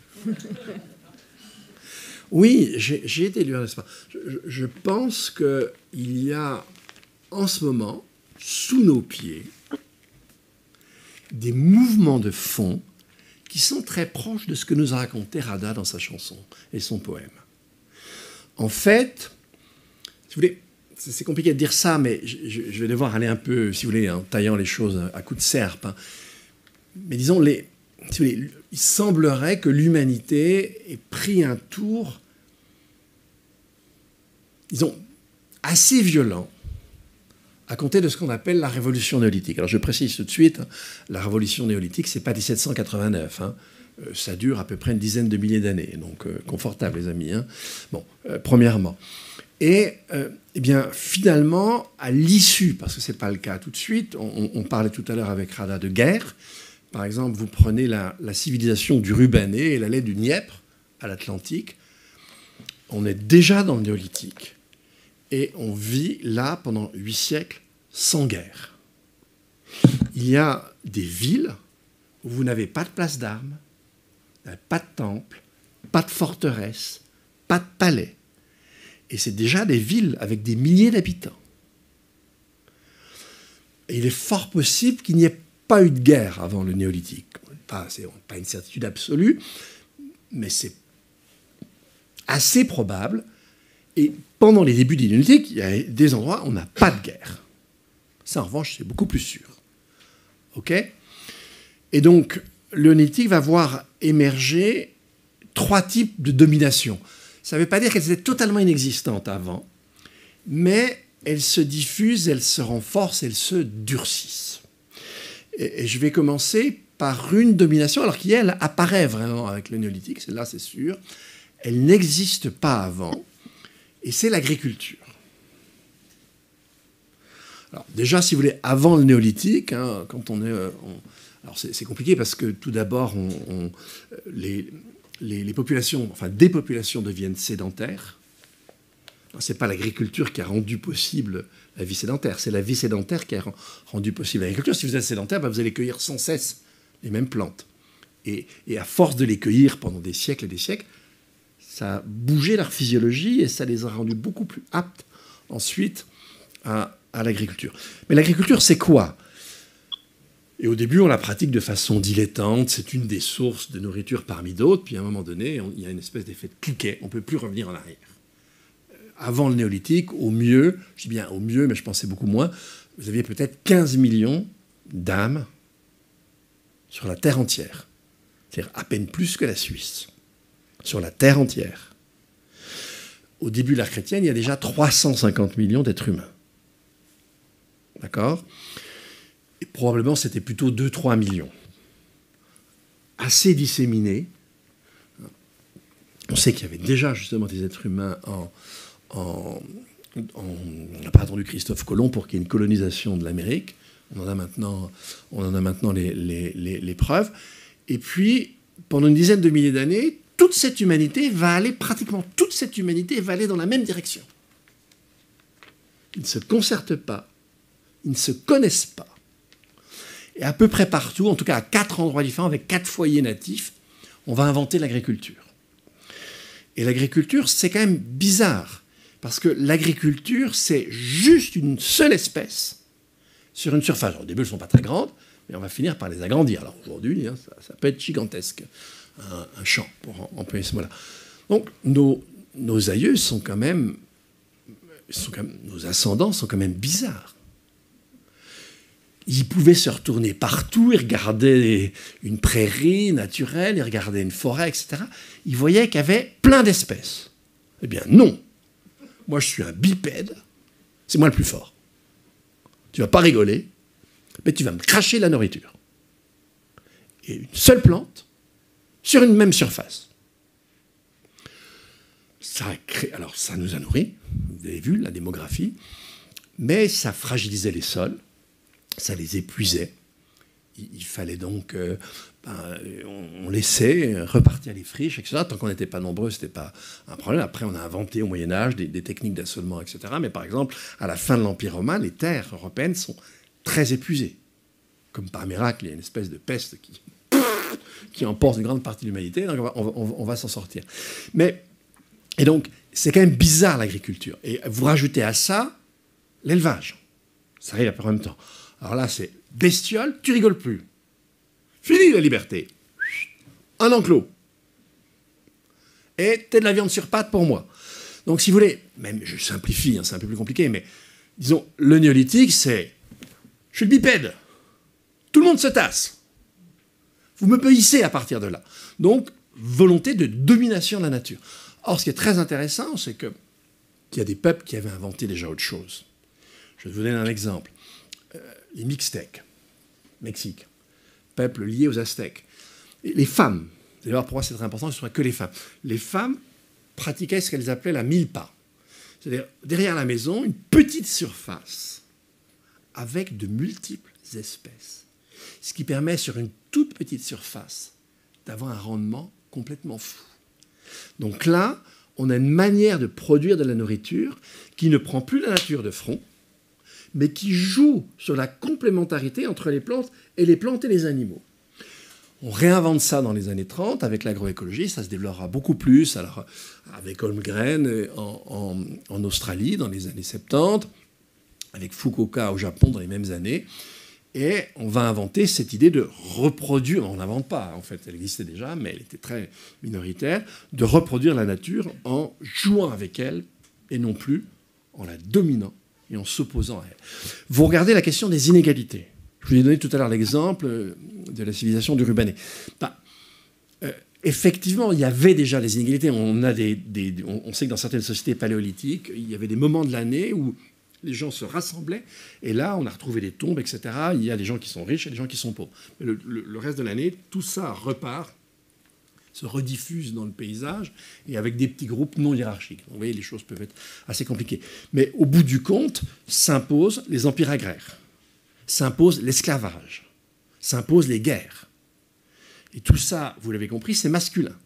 C: Oui, j'ai des lueurs d'espoir. Je pense qu'il y a en ce moment, sous nos pieds des mouvements de fond qui sont très proches de ce que nous a raconté Rada dans sa chanson et son poème. En fait, si vous voulez, c'est compliqué de dire ça, mais je vais devoir aller un peu, si vous voulez, en taillant les choses à coups de serpe. Hein. Mais disons, si vous voulez, il semblerait que l'humanité ait pris un tour, disons, assez violent à compter de ce qu'on appelle la révolution néolithique. Alors je précise tout de suite, hein, la révolution néolithique, c'est pas 1789. Hein. Ça dure à peu près une dizaine de milliers d'années. Donc confortable, les amis. Hein. Bon, premièrement. Et eh bien, finalement, à l'issue, parce que ce n'est pas le cas tout de suite, on parlait tout à l'heure avec Rada de guerre. Par exemple, vous prenez la civilisation du Rubanais et l'allée du Dniepr à l'Atlantique. On est déjà dans le néolithique. Et on vit là pendant 8 siècles sans guerre. Il y a des villes où vous n'avez pas de place d'armes, pas de temple, pas de forteresse, pas de palais. Et c'est déjà des villes avec des milliers d'habitants. Et il est fort possible qu'il n'y ait pas eu de guerre avant le néolithique. C'est pas une certitude absolue, mais c'est assez probable. Et pendant les débuts du néolithique, il y a des endroits où on n'a pas de guerre. Ça, en revanche, c'est beaucoup plus sûr. OK ? Et donc, le néolithique va voir émerger 3 types de domination. Ça ne veut pas dire qu'elles étaient totalement inexistantes avant, mais elles se diffusent, elles se renforcent, elles se durcissent. Et je vais commencer par une domination, alors qui, elle, apparaît vraiment avec le néolithique, celle-là, c'est sûr. Elle n'existe pas avant, et c'est l'agriculture. Alors, déjà, si vous voulez, avant le néolithique, hein, quand on est... alors, c'est compliqué parce que, tout d'abord, les populations, enfin des populations deviennent sédentaires. Ce n'est pas l'agriculture qui a rendu possible la vie sédentaire, c'est la vie sédentaire qui a rendu possible l'agriculture. Si vous êtes sédentaire, vous allez cueillir sans cesse les mêmes plantes. Et à force de les cueillir pendant des siècles et des siècles, ça a bougé leur physiologie et ça les a rendus beaucoup plus aptes ensuite à l'agriculture. Mais l'agriculture, c'est quoi ? Et au début, on la pratique de façon dilettante. C'est une des sources de nourriture parmi d'autres. Puis à un moment donné, il y a une espèce d'effet de cliquet. On ne peut plus revenir en arrière. Avant le néolithique, au mieux, je dis bien au mieux, mais je pensais beaucoup moins, vous aviez peut-être 15 millions d'âmes sur la terre entière. C'est-à-dire à peine plus que la Suisse. Sur la terre entière. Au début de l'ère chrétienne, il y a déjà 350 millions d'êtres humains. D'accord ? Et probablement, c'était plutôt 2-3 millions. Assez disséminés. On sait qu'il y avait déjà justement des êtres humains on n'a pas attendu Christophe Colomb pour qu'il y ait une colonisation de l'Amérique. On en a maintenant les preuves. Et puis, pendant une dizaine de milliers d'années, pratiquement toute cette humanité va aller dans la même direction. Ils ne se concertent pas, ils ne se connaissent pas. Et à peu près partout, en tout cas à 4 endroits différents, avec 4 foyers natifs, on va inventer l'agriculture. Et l'agriculture, c'est quand même bizarre, parce que l'agriculture, c'est juste une seule espèce sur une surface. Alors, au début, elles ne sont pas très grandes, mais on va finir par les agrandir. Alors aujourd'hui, hein, ça peut être gigantesque, un champ, pour employer ce mot-là. Donc, nos aïeux sont quand même, nos ascendants sont quand même bizarres. Ils pouvaient se retourner partout, ils regardaient une prairie naturelle, ils regardaient une forêt, etc. Ils voyaient qu'il y avait plein d'espèces. Eh bien, non. Moi, je suis un bipède, c'est moi le plus fort. Tu vas pas rigoler, mais tu vas me cracher la nourriture. Et une seule plante, sur une même surface. Alors, ça nous a nourris, vous avez vu, la démographie, mais ça fragilisait les sols, ça les épuisait. Il fallait donc... on laissait repartir les friches, etc. Tant qu'on n'était pas nombreux, ce n'était pas un problème. Après, on a inventé au Moyen-Âge des techniques d'assolement, etc. Mais par exemple, à la fin de l'Empire romain, les terres européennes sont très épuisées. Comme par miracle, il y a une espèce de peste qui emporte une grande partie de l'humanité. Donc on va s'en sortir. Et donc, c'est quand même bizarre l'agriculture. Et vous rajoutez à ça l'élevage. Ça arrive à peu près en même temps. Alors là, c'est bestiole, tu rigoles plus. Fini la liberté. Un enclos. Et t'es de la viande sur pattes pour moi. Donc si vous voulez, même je simplifie, hein, c'est un peu plus compliqué, mais disons, le néolithique, c'est je suis le bipède. Tout le monde se tasse. Vous me payissez à partir de là. Donc, volonté de domination de la nature. Or, ce qui est très intéressant, c'est qu'il y a des peuples qui avaient inventé déjà autre chose. Je vais vous donner un exemple. Les Mixtèques, Mexique, peuple lié aux Aztèques. Et les femmes, vous allez voir pourquoi c'est très important, ce ne sont que les femmes. Les femmes pratiquaient ce qu'elles appelaient la milpa. C'est-à-dire, derrière la maison, une petite surface avec de multiples espèces. Ce qui permet, sur une toute petite surface, d'avoir un rendement complètement fou. Donc là, on a une manière de produire de la nourriture qui ne prend plus la nature de front, mais qui joue sur la complémentarité entre les plantes et les animaux. On réinvente ça dans les années 30 avec l'agroécologie, ça se développera beaucoup plus, alors, avec Holmgren en Australie dans les années 70, avec Fukuoka au Japon dans les mêmes années, et on va inventer cette idée de reproduire, on n'invente pas, en fait, elle existait déjà, mais elle était très minoritaire, de reproduire la nature en jouant avec elle, et non plus en la dominant et en s'opposant à elle. Vous regardez la question des inégalités. Je vous ai donné tout à l'heure l'exemple de la civilisation du Rubanais. Effectivement, il y avait déjà des inégalités. On sait que dans certaines sociétés paléolithiques, il y avait des moments de l'année où les gens se rassemblaient, et là, on a retrouvé des tombes, etc. Il y a des gens qui sont riches et des gens qui sont pauvres. Mais le reste de l'année, tout ça repart, se rediffuse dans le paysage, et avec des petits groupes non hiérarchiques. Donc, vous voyez, les choses peuvent être assez compliquées. Mais au bout du compte, s'imposent les empires agraires, s'impose l'esclavage, s'imposent les guerres. Et tout ça, vous l'avez compris, c'est masculin.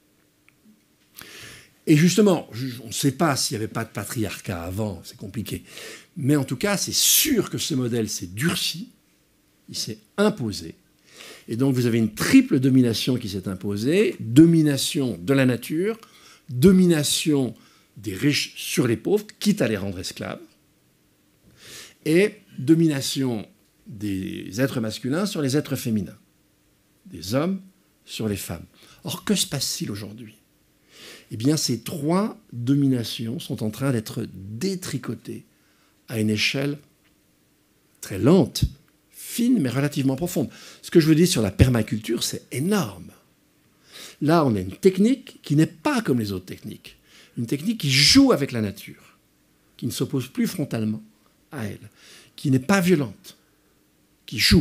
C: Et justement, on ne sait pas s'il n'y avait pas de patriarcat avant, c'est compliqué. Mais en tout cas, c'est sûr que ce modèle s'est durci, il s'est imposé. Et donc vous avez une triple domination qui s'est imposée, domination de la nature, domination des riches sur les pauvres, quitte à les rendre esclaves, et domination des êtres masculins sur les êtres féminins, des hommes sur les femmes. Or, que se passe-t-il aujourd'hui ? Eh bien, ces trois dominations sont en train d'être détricotées à une échelle très lente, fine, mais relativement profonde. Ce que je veux dire sur la permaculture, c'est énorme. Là, on a une technique qui n'est pas comme les autres techniques. Une technique qui joue avec la nature, qui ne s'oppose plus frontalement à elle, qui n'est pas violente, qui joue.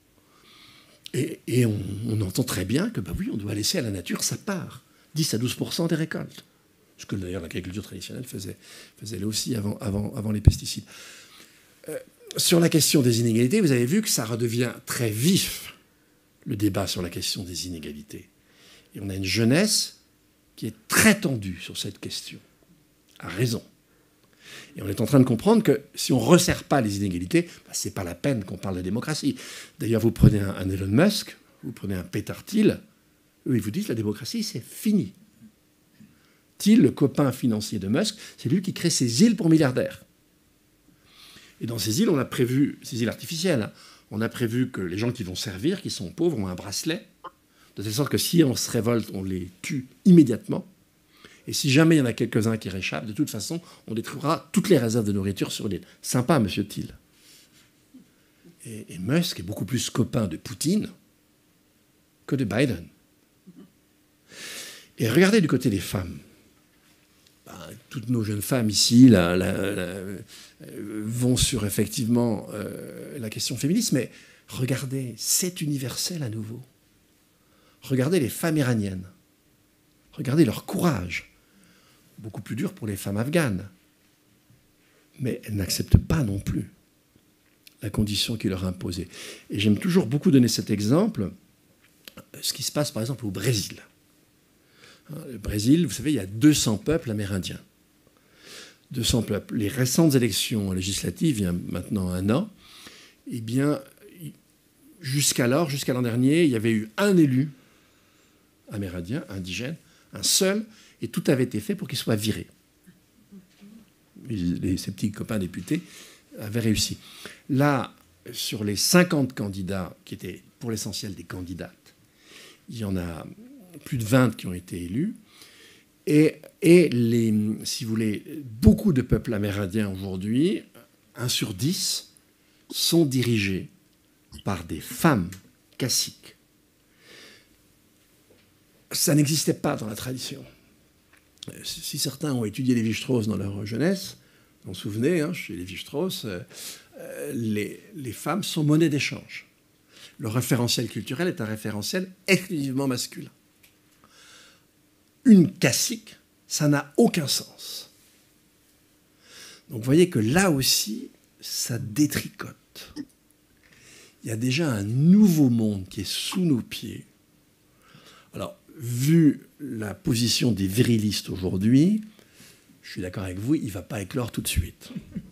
C: Et on entend très bien que, oui, on doit laisser à la nature sa part. 10 à 12% des récoltes. Ce que d'ailleurs l'agriculture traditionnelle faisait elle aussi avant les pesticides. Sur la question des inégalités, vous avez vu que ça redevient très vif, le débat sur la question des inégalités. Et on a une jeunesse qui est très tendue sur cette question, à raison. Et on est en train de comprendre que si on ne resserre pas les inégalités, ce n'est pas la peine qu'on parle de démocratie. D'ailleurs, vous prenez un Elon Musk, vous prenez un Peter Thiel, eux, ils vous disent que la démocratie, c'est fini. Thiel, le copain financier de Musk, c'est lui qui crée ces îles pour milliardaires. Et dans ces îles, on a prévu, ces îles artificielles, hein, on a prévu que les gens qui vont servir, qui sont pauvres, ont un bracelet, de telle sorte que si on se révolte, on les tue immédiatement. Et si jamais il y en a quelques-uns qui réchappent, de toute façon, on détruira toutes les réserves de nourriture sur l'île. Sympa, monsieur Thiel. Et Musk est beaucoup plus copain de Poutine que de Biden. Et regardez du côté des femmes. Toutes nos jeunes femmes ici vont sur effectivement la question féministe, mais regardez, c'est universel à nouveau. Regardez les femmes iraniennes. Regardez leur courage. Beaucoup plus dur pour les femmes afghanes. Mais elles n'acceptent pas non plus la condition qui leur est imposée. Et j'aime toujours beaucoup donner cet exemple, ce qui se passe par exemple au Brésil. Le Brésil, vous savez, il y a 200 peuples amérindiens. 200 peuples. Les récentes élections législatives, il y a maintenant 1 an, eh bien, jusqu'à l'an dernier, il y avait eu un élu amérindien, indigène, un seul, et tout avait été fait pour qu'il soit viré. Ces petits copains députés avait réussi. Là, sur les 50 candidats, qui étaient pour l'essentiel des candidates, il y en a plus de 20 qui ont été élus. Et si vous voulez, beaucoup de peuples amérindiens aujourd'hui, 1 sur 10, sont dirigés par des femmes caciques. Ça n'existait pas dans la tradition. Si certains ont étudié Lévi-Strauss dans leur jeunesse, vous vous souvenez, hein, chez Lévi-Strauss, les femmes sont monnaie d'échange. Le référentiel culturel est un référentiel exclusivement masculin. Une cacique, ça n'a aucun sens. Donc vous voyez que là aussi, ça détricote. Il y a déjà un nouveau monde qui est sous nos pieds. Alors, vu la position des virilistes aujourd'hui, je suis d'accord avec vous, il ne va pas éclore tout de suite.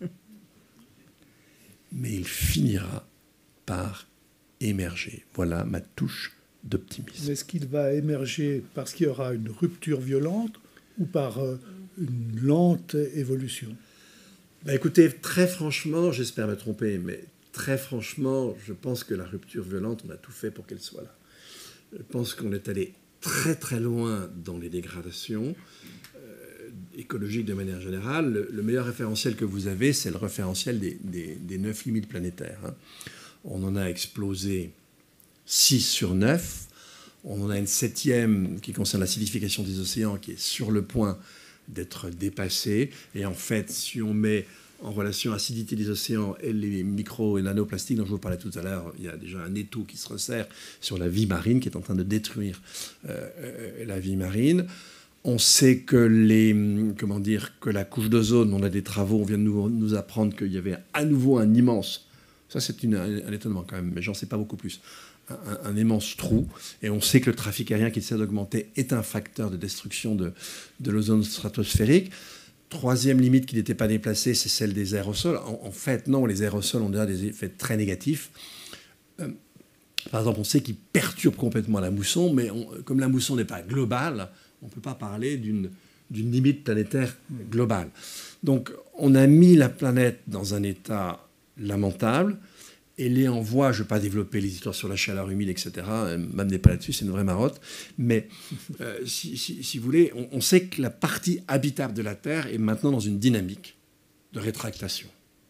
C: Mais il finira par émerger. Voilà ma touche d'optimisme.
B: Est-ce qu'il va émerger parce qu'il y aura une rupture violente ou par une lente évolution?
C: Écoutez, très franchement, j'espère me tromper, mais très franchement, je pense que la rupture violente, on a tout fait pour qu'elle soit là. Je pense qu'on est allé très très loin dans les dégradations écologiques de manière générale. Le meilleur référentiel que vous avez, c'est le référentiel des 9 limites planétaires. Hein. On en a explosé 6 sur 9. On en a une 7e qui concerne l'acidification des océans qui est sur le point d'être dépassée. Et en fait, si on met en relation l'acidité des océans et les micro- et nanoplastiques dont je vous parlais tout à l'heure, il y a déjà un étau qui se resserre sur la vie marine qui est en train de détruire la vie marine. On sait que la couche d'ozone, on a des travaux, on vient de nous apprendre qu'il y avait à nouveau un immense, ça c'est un étonnement quand même, mais j'en sais pas beaucoup plus, un immense trou, et on sait que le trafic aérien qui essaie d'augmenter est un facteur de destruction de l'ozone stratosphérique. 3e limite qui n'était pas déplacée, c'est celle des aérosols. En fait, non, les aérosols ont déjà des effets très négatifs. Par exemple, on sait qu'ils perturbent complètement la mousson, mais comme la mousson n'est pas globale, on ne peut pas parler d'une limite planétaire globale. Donc, on a mis la planète dans un état lamentable. Elle est en voie, je ne vais pas développer les histoires sur la chaleur humide, etc. M'amenez pas là-dessus, c'est une vraie marotte. Mais si vous voulez, on sait que la partie habitable de la Terre est maintenant dans une dynamique de rétractation.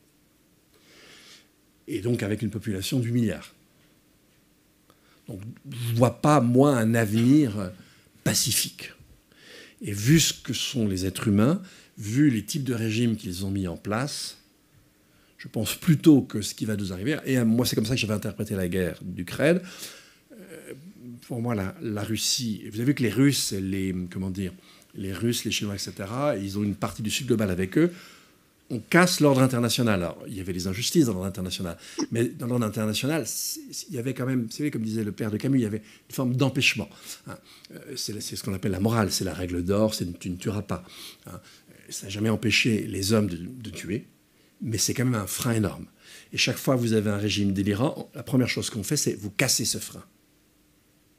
C: Et donc avec une population d'8 milliards. Donc je ne vois pas, moi, un avenir pacifique. Et vu ce que sont les êtres humains, vu les types de régimes qu'ils ont mis en place, je pense plutôt que ce qui va nous arriver, et moi c'est comme ça que j'avais interprété la guerre d'Ukraine, pour moi la Russie, vous avez vu que les Russes, les Russes, les Chinois, etc., ils ont une partie du Sud global avec eux, on casse l'ordre international. Alors, il y avait des injustices dans l'ordre international, mais dans l'ordre international, il y avait quand même, c'est comme disait le père de Camus, il y avait une forme d'empêchement. Hein. C'est ce qu'on appelle la morale, c'est la règle d'or, c'est tu ne tueras pas. Hein. Ça n'a jamais empêché les hommes de tuer, mais c'est quand même un frein énorme. Et chaque fois que vous avez un régime délirant, la première chose qu'on fait, c'est vous casser ce frein. OK ?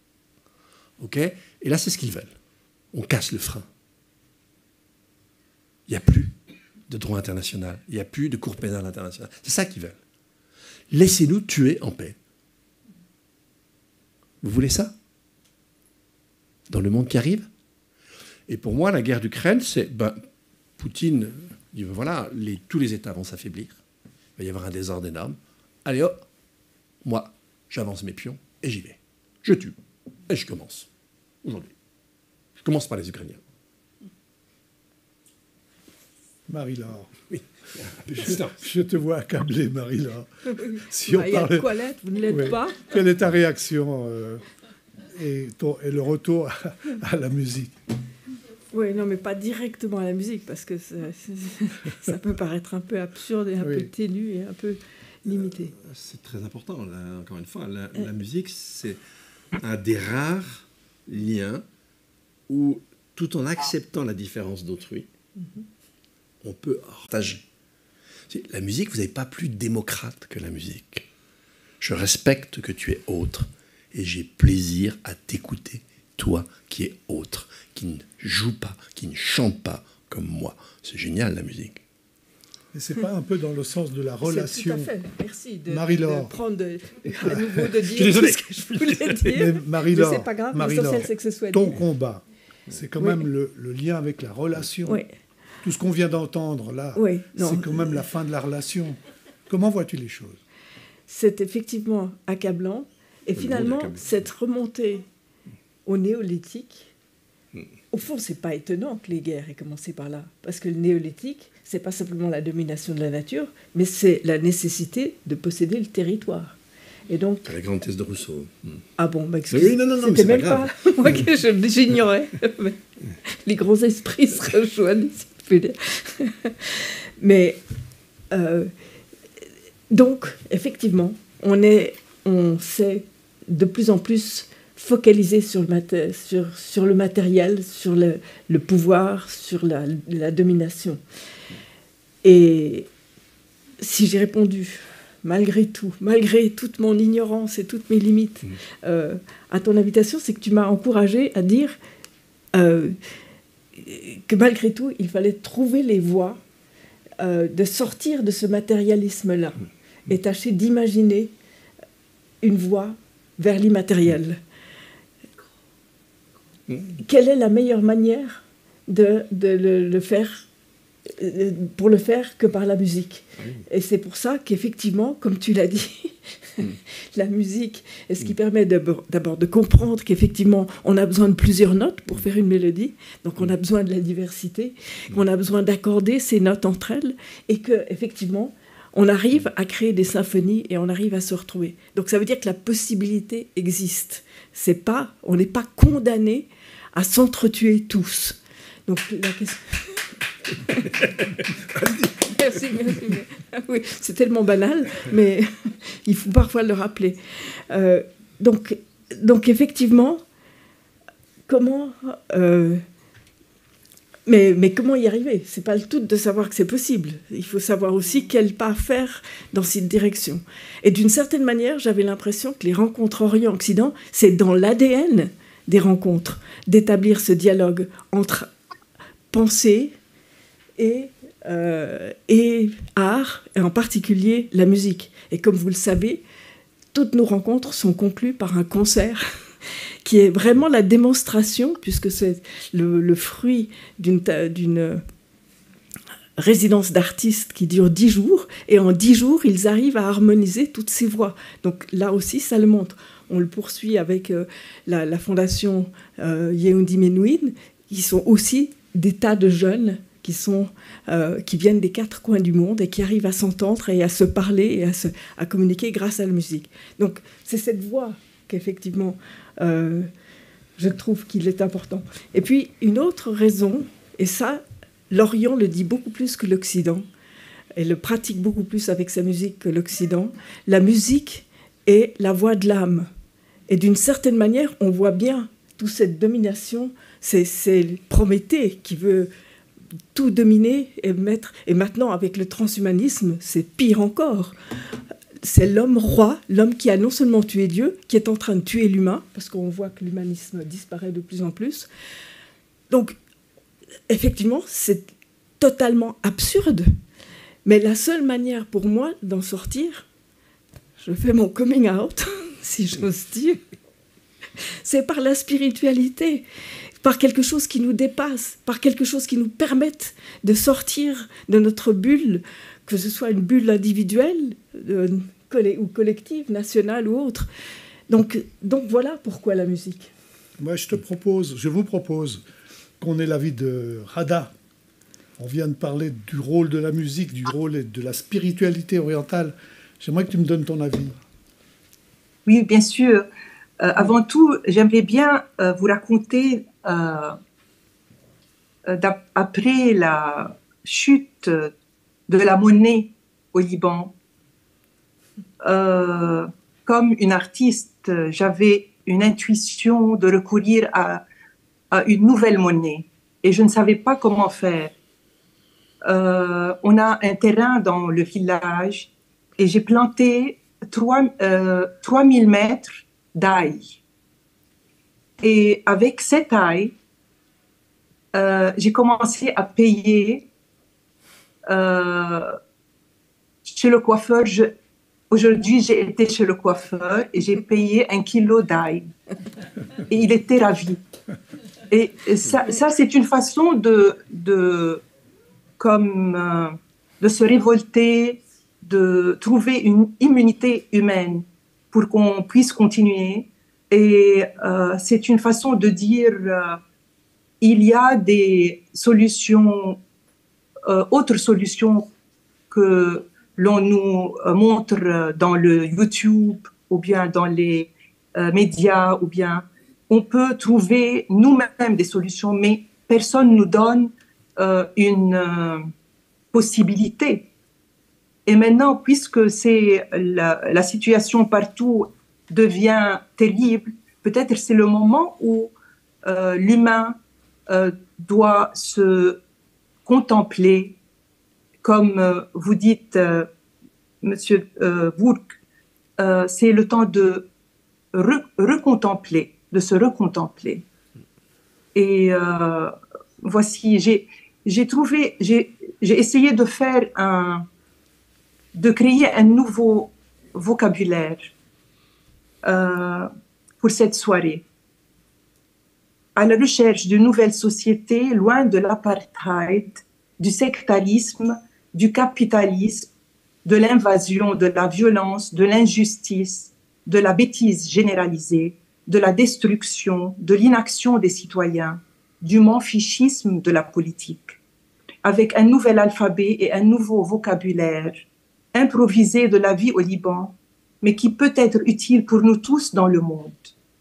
C: Et là, c'est ce qu'ils veulent. On casse le frein. Il n'y a plus de droit international. Il n'y a plus de cour pénale internationale. C'est ça qu'ils veulent. Laissez-nous tuer en paix. Vous voulez ça ? Dans le monde qui arrive ? Et pour moi, la guerre d'Ukraine, c'est... Poutine dit, voilà, tous les États vont s'affaiblir. Il va y avoir un désordre énorme. Allez hop, moi, j'avance mes pions et j'y vais. Je tue. Et je commence. Aujourd'hui. Je commence par les Ukrainiens.
B: Marie-Laure.
C: Oui.
B: Je te vois accablée, Marie-Laure. Si
D: il y a de quoi l'être, vous ne l'êtes pas.
B: Quelle est ta réaction et le retour à la musique?
D: Oui, non, mais pas directement à la musique, parce que ça peut paraître un peu absurde et un peu ténu et un peu limité.
C: C'est très important, là, encore une fois. La musique, c'est un des rares liens où, tout en acceptant la différence d'autrui, on peut partager. La musique, vous n'avez pas plus démocrate que la musique. Je respecte que tu es autre et j'ai plaisir à t'écouter, toi qui es autre, qui ne joue pas, qui ne chante pas comme moi. C'est génial, la musique.
B: Mais c'est pas un peu dans le sens de la relation?
D: Tout à fait. Merci de prendre à nouveau de dire tout ce que je voulais dire.
B: Mais Marie-Laure,
D: c'est pas grave, l'essentiel c'est que ce soit
B: ton
D: dit.
B: combat, c'est quand même le lien avec la relation.
D: Oui.
B: Tout ce qu'on vient d'entendre là, c'est quand même la fin de la relation. Comment vois-tu les choses?
D: C'est effectivement accablant. Et finalement, cette remontée au néolithique, au fond, c'est pas étonnant que les guerres aient commencé par là. Parce que le néolithique, c'est pas simplement la domination de la nature, mais c'est la nécessité de posséder le territoire. Et donc,
C: c'est la grande thèse de Rousseau.
D: Ah bon, excusez,
C: oui, non,
D: c'était même pas moi que j'ignorais. Les gros esprits se rejoignent, si je peux dire. Mais donc, effectivement, on s'est de plus en plus focalisé sur le matériel, sur le pouvoir, sur la domination. Et si j'ai répondu, malgré tout, malgré toute mon ignorance et toutes mes limites, à ton invitation, c'est que tu m'as encouragé à dire que malgré tout, il fallait trouver les voies de sortir de ce matérialisme-là et tâcher d'imaginer une voie vers l'immatériel. Quelle est la meilleure manière de le faire, pour le faire que par la musique? Et c'est pour ça qu'effectivement, comme tu l'as dit, la musique est ce qui permet d'abord de comprendre qu'effectivement, on a besoin de plusieurs notes pour faire une mélodie, donc on a besoin de la diversité, on a besoin d'accorder ces notes entre elles, et qu'effectivement, on arrive à créer des symphonies et on arrive à se retrouver. Donc ça veut dire que la possibilité existe. On n'est pas condamné à s'entretuer tous. Donc la question... Merci. Oui, c'est tellement banal, mais il faut parfois le rappeler. Donc effectivement, comment... Mais comment y arriver? C'est pas le tout de savoir que c'est possible. Il faut savoir aussi quel pas faire dans cette direction. Et d'une certaine manière, j'avais l'impression que les rencontres Orient-Occident, c'est dans l'ADN des rencontres, d'établir ce dialogue entre pensée et art, et en particulier la musique. Et comme vous le savez, toutes nos rencontres sont conclues par un concert qui est vraiment la démonstration, puisque c'est le fruit d'une résidence d'artistes qui dure 10 jours, et en 10 jours, ils arrivent à harmoniser toutes ces voix. Donc là aussi, ça le montre. On le poursuit avec la fondation Yehudi Menuhin, qui sont aussi des tas de jeunes qui viennent des 4 coins du monde et qui arrivent à s'entendre et à se parler et à communiquer grâce à la musique. Donc c'est cette voix qu'effectivement... je trouve qu'il est important. Et puis, une autre raison, et ça, l'Orient le dit beaucoup plus que l'Occident, et le pratique beaucoup plus avec sa musique que l'Occident, la musique est la voix de l'âme. Et d'une certaine manière, on voit bien toute cette domination, c'est Prométhée qui veut tout dominer et mettre... Et maintenant, avec le transhumanisme, c'est pire encore. C'est l'homme roi, l'homme qui a non seulement tué Dieu, qui est en train de tuer l'humain, parce qu'on voit que l'humanisme disparaît de plus en plus. Donc, effectivement, c'est totalement absurde. Mais la seule manière pour moi d'en sortir, je fais mon coming out, si j'ose dire, c'est par la spiritualité, par quelque chose qui nous dépasse, par quelque chose qui nous permette de sortir de notre bulle, que ce soit une bulle individuelle ou collective, nationale ou autre. Donc voilà pourquoi la musique.
B: Moi, je vous propose qu'on ait l'avis de Rada. On vient de parler du rôle de la musique, du rôle et de la spiritualité orientale. J'aimerais que tu me donnes ton avis.
A: Oui, bien sûr. Avant tout, j'aimerais bien vous raconter, après la chute de la monnaie au Liban, comme une artiste, j'avais une intuition de recourir à une nouvelle monnaie et je ne savais pas comment faire. On a un terrain dans le village et j'ai planté 3000 mètres d'ail. Et avec cet ail, j'ai commencé à payer chez le coiffeur, aujourd'hui, j'ai été chez le coiffeur et j'ai payé 1 kilo d'ail. Et il était ravi. Et ça c'est une façon de se révolter, de trouver une immunité humaine pour qu'on puisse continuer. Et c'est une façon de dire il y a des solutions, autres solutions que l'on nous montre dans le YouTube ou bien dans les médias, ou bien on peut trouver nous-mêmes des solutions, mais personne ne nous donne une possibilité. Et maintenant, puisque la situation partout devient terrible, peut-être c'est le moment où l'humain doit se contempler, comme vous dites, Monsieur Bourque, c'est le temps de recontempler, de se recontempler. Et voici, j'ai essayé de créer un nouveau vocabulaire pour cette soirée, à la recherche d'une nouvelle société loin de l'apartheid, du sectarisme, du capitalisme, de l'invasion, de la violence, de l'injustice, de la bêtise généralisée, de la destruction, de l'inaction des citoyens, du manfichisme de la politique, avec un nouvel alphabet et un nouveau vocabulaire, improvisé de la vie au Liban, mais qui peut être utile pour nous tous dans le monde.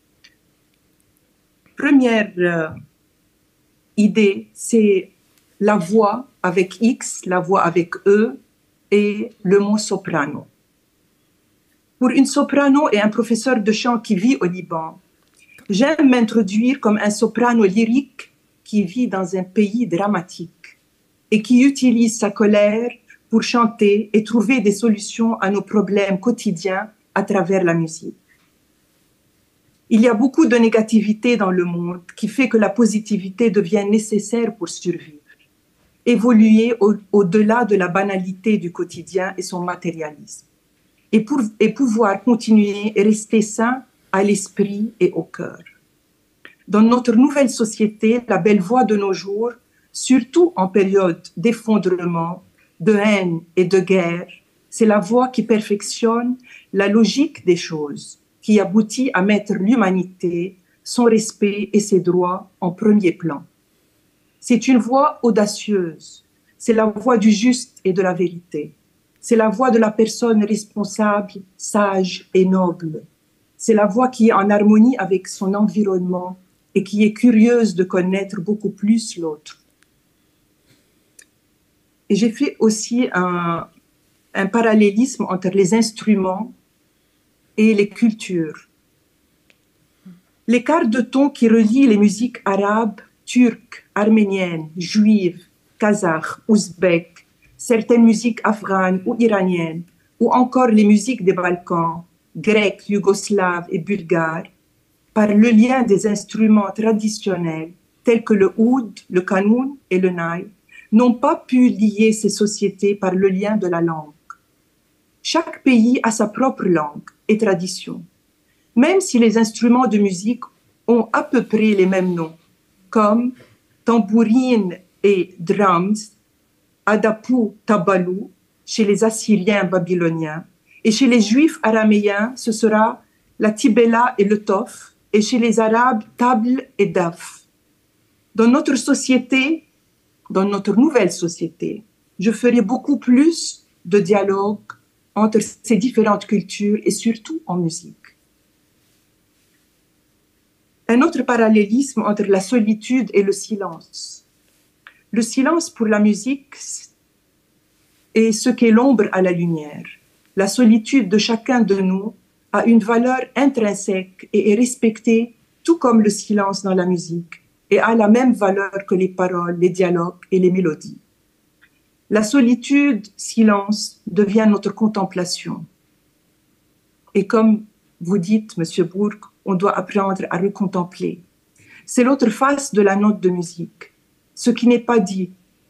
A: Première idée, c'est la voix avec X, la voix avec E et le mot soprano. Pour une soprano et un professeur de chant qui vit au Liban, j'aime m'introduire comme un soprano lyrique qui vit dans un pays dramatique et qui utilise sa colère pour chanter et trouver des solutions à nos problèmes quotidiens à travers la musique. Il y a beaucoup de négativité dans le monde qui fait que la positivité devient nécessaire pour survivre, évoluer au-delà de la banalité du quotidien et son matérialisme, et pouvoir continuer et rester sain à l'esprit et au cœur. Dans notre nouvelle société, la belle voix de nos jours, surtout en période d'effondrement, de haine et de guerre, c'est la voix qui perfectionne la logique des choses, qui aboutit à mettre l'humanité, son respect et ses droits en premier plan. C'est une voix audacieuse, c'est la voix du juste et de la vérité. C'est la voix de la personne responsable, sage et noble. C'est la voix qui est en harmonie avec son environnement et qui est curieuse de connaître beaucoup plus l'autre. Et j'ai fait aussi un parallélisme entre les instruments et les cultures. L'écart de ton qui relie les musiques arabes, turques, arméniennes, juives, kazakhs, ouzbeks, certaines musiques afghanes ou iraniennes, ou encore les musiques des Balkans, grecs, yougoslaves et bulgares, par le lien des instruments traditionnels tels que le oud, le kanoun et le nai, n'ont pas pu lier ces sociétés par le lien de la langue. Chaque pays a sa propre langue et tradition, même si les instruments de musique ont à peu près les mêmes noms, comme tambourine et drums, adapu, tabalou, chez les Assyriens babyloniens, et chez les Juifs araméens, ce sera la tibella et le tof, et chez les Arabes, table et daf. Dans notre société, dans notre nouvelle société, je ferai beaucoup plus de dialogue entre ces différentes cultures et surtout en musique. Un autre parallélisme entre la solitude et le silence. Le silence pour la musique est ce qu'est l'ombre à la lumière. La solitude de chacun de nous a une valeur intrinsèque et est respectée tout comme le silence dans la musique et a la même valeur que les paroles, les dialogues et les mélodies. La solitude, silence, devient notre contemplation. Et comme vous dites, Monsieur Bourque, on doit apprendre à recontempler. C'est l'autre face de la note de musique. Ce qui n'est pas dit,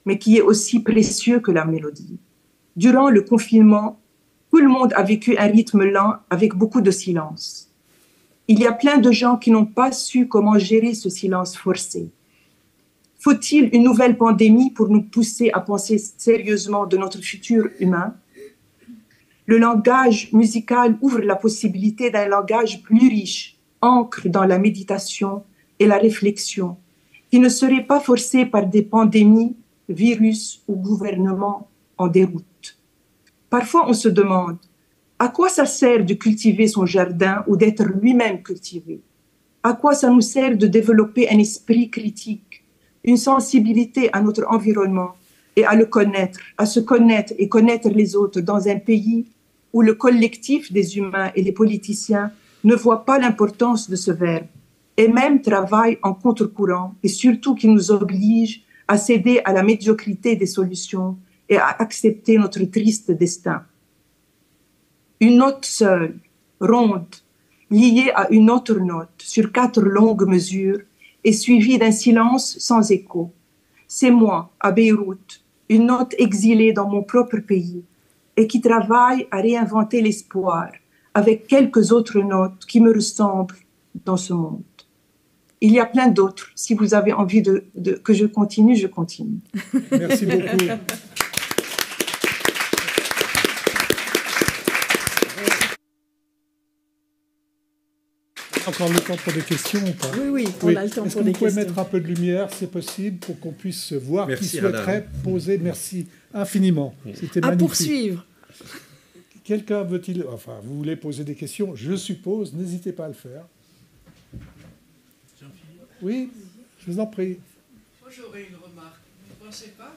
A: mais qui est aussi précieux que la mélodie. Durant le confinement, tout le monde a vécu un rythme lent avec beaucoup de silence. Il y a plein de gens qui n'ont pas su comment gérer ce silence forcé. Faut-il une nouvelle pandémie pour nous pousser à penser sérieusement de notre futur humain? Le langage musical ouvre la possibilité d'un langage plus riche, ancre dans la méditation et la réflexion, qui ne serait pas forcé par des pandémies, virus ou gouvernements en déroute. Parfois, on se demande à quoi ça sert de cultiver son jardin ou d'être lui-même cultivé? À quoi ça nous sert de développer un esprit critique, une sensibilité à notre environnement et à le connaître, à se connaître et connaître les autres dans un pays où le collectif des humains et les politiciens ne voient pas l'importance de ce verbe et même travaillent en contre-courant et surtout qui nous obligent à céder à la médiocrité des solutions et à accepter notre triste destin. Une note seule, ronde, liée à une autre note sur 4 longues mesures et suivie d'un silence sans écho. C'est moi, à Beyrouth, une note exilée dans mon propre pays et qui travaille à réinventer l'espoir avec quelques autres notes qui me ressemblent dans ce monde. Il y a plein d'autres. Si vous avez envie que je continue, je continue.
B: Merci beaucoup. Encore le temps pour des questions ou pas?
D: Oui, on a le temps pour des questions.
B: Est-ce que vous pouvez mettre un peu de lumière, c'est possible, pour qu'on puisse voir qui souhaiterait poser? Merci infiniment. C'était magnifique.
D: À poursuivre.
B: Quelqu'un veut-il... Enfin, vous voulez poser des questions, je suppose. N'hésitez pas à le faire. Oui, je vous en prie.
E: Moi, j'aurais une remarque. Vous ne pensez pas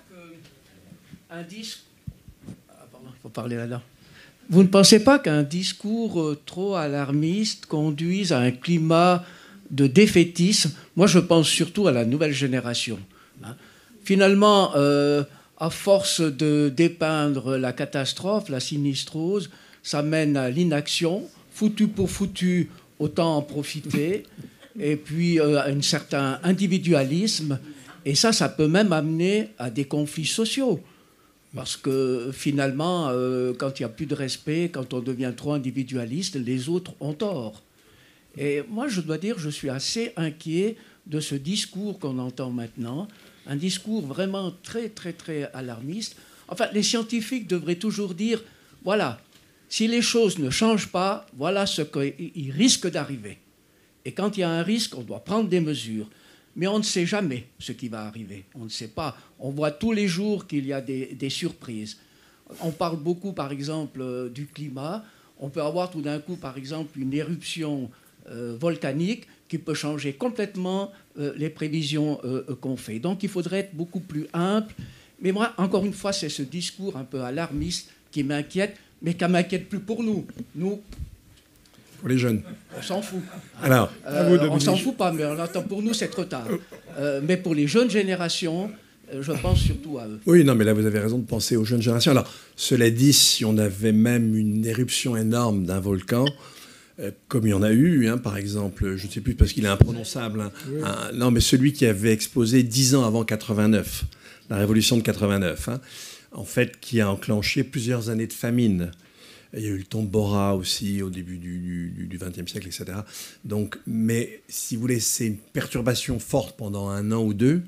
E: qu'un disque... Ah, pardon, il faut parler là-dedans. Vous ne pensez pas qu'un discours trop alarmiste conduise à un climat de défaitisme? Moi, je pense surtout à la nouvelle génération. Finalement, à force de dépeindre la catastrophe, la sinistrose, ça mène à l'inaction. Foutu pour foutu, autant en profiter. Et puis, à un certain individualisme. Et ça peut même amener à des conflits sociaux. Parce que finalement, quand il n'y a plus de respect, quand on devient trop individualiste, les autres ont tort. Et moi, je dois dire, je suis assez inquiet de ce discours qu'on entend maintenant, un discours vraiment très, très, très alarmiste. Enfin, les scientifiques devraient toujours dire, voilà, si les choses ne changent pas, voilà ce qui risque d'arriver. Et quand il y a un risque, on doit prendre des mesures. Mais on ne sait jamais ce qui va arriver. On ne sait pas. On voit tous les jours qu'il y a des surprises. On parle beaucoup, par exemple, du climat. On peut avoir tout d'un coup, par exemple, une éruption volcanique qui peut changer complètement les prévisions qu'on fait. Donc, il faudrait être beaucoup plus humble. Mais moi, encore une fois, c'est ce discours un peu alarmiste qui m'inquiète, mais qui ne m'inquiète plus pour nous. Nous,
C: pour les jeunes.
E: On s'en fout.
B: Alors,
E: on s'en fout pas, mais pour nous, c'est trop tard. Mais pour les jeunes générations, je pense surtout à eux.
C: Oui, non, mais là, vous avez raison de penser aux jeunes générations. Alors, cela dit, si on avait même une éruption énorme d'un volcan, comme il y en a eu, par exemple, je ne sais plus, parce qu'il est imprononçable, non, mais celui qui avait explosé 10 ans avant 89, la révolution de 89, en fait, qui a enclenché plusieurs années de famine. Il y a eu le Tombora aussi au début du XXe siècle, etc. Donc, mais si vous voulez, c'est une perturbation forte pendant 1 an ou 2,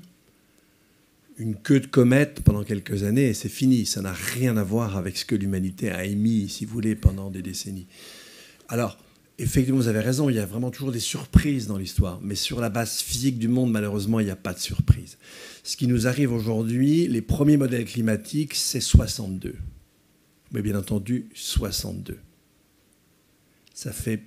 C: une queue de comète pendant quelques années, et c'est fini. Ça n'a rien à voir avec ce que l'humanité a émis, si vous voulez, pendant des décennies. Alors, effectivement, vous avez raison, il y a vraiment toujours des surprises dans l'histoire. Mais sur la base physique du monde, malheureusement, il n'y a pas de surprise. Ce qui nous arrive aujourd'hui, les premiers modèles climatiques, c'est 62. Mais bien entendu, 62. Ça fait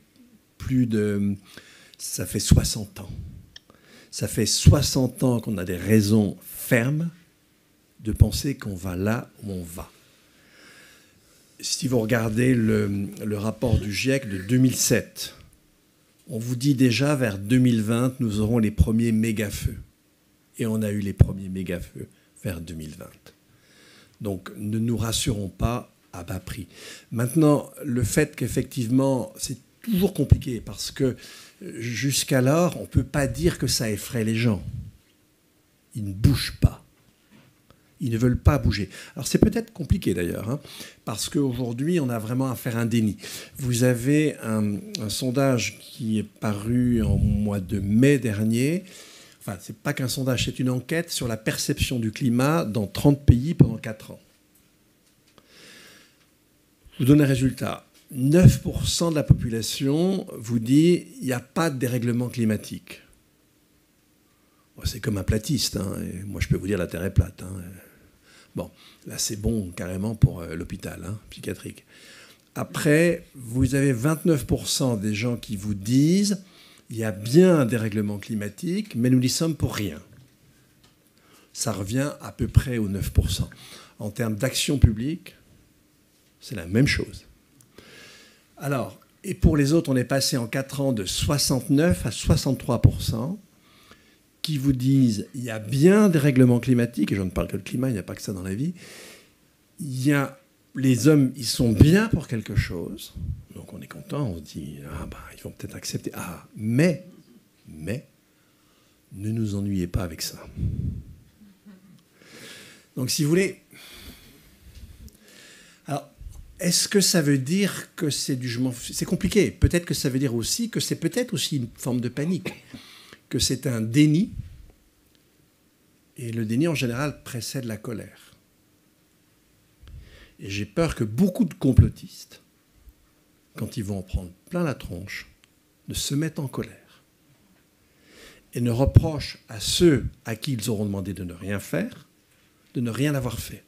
C: 60 ans. Ça fait 60 ans qu'on a des raisons fermes de penser qu'on va là où on va. Si vous regardez le rapport du GIEC de 2007, on vous dit déjà vers 2020, nous aurons les premiers méga-feux. Et on a eu les premiers méga-feux vers 2020. Donc ne nous rassurons pas à bas prix. Maintenant, le fait qu'effectivement, c'est toujours compliqué parce que jusqu'alors, on ne peut pas dire que ça effraie les gens. Ils ne bougent pas. Ils ne veulent pas bouger. Alors c'est peut-être compliqué d'ailleurs, hein, parce qu'aujourd'hui, on a vraiment à faire un déni. Vous avez un sondage qui est paru en mois de mai dernier. Enfin, ce n'est pas qu'un sondage, c'est une enquête sur la perception du climat dans 30 pays pendant 4 ans. Je vous donne un résultat. 9% de la population vous dit qu'il n'y a pas de dérèglement climatique. Bon, c'est comme un platiste. Hein, et moi, je peux vous dire la Terre est plate. Hein. Bon, là, c'est bon carrément pour l'hôpital psychiatrique. Après, vous avez 29% des gens qui vous disent il y a bien un dérèglement climatique, mais nous n'y sommes pour rien. Ça revient à peu près aux 9%. En termes d'action publique, c'est la même chose. Alors, et pour les autres, on est passé en 4 ans de 69 à 63%. Qui vous disent il y a bien des règlements climatiques, et je ne parle que de climat, il n'y a pas que ça dans la vie, les hommes, ils sont bien pour quelque chose, donc on est content, on se dit, ils vont peut-être accepter, mais, ne nous ennuyez pas avec ça. Donc si vous voulez, alors, est-ce que ça veut dire que c'est du jugement? C'est compliqué, peut-être que ça veut dire aussi que c'est peut-être aussi une forme de panique, que c'est un déni, et le déni en général précède la colère. Et j'ai peur que beaucoup de complotistes, quand ils vont en prendre plein la tronche, ne se mettent en colère et ne reprochent à ceux à qui ils auront demandé de ne rien faire, de ne rien avoir fait.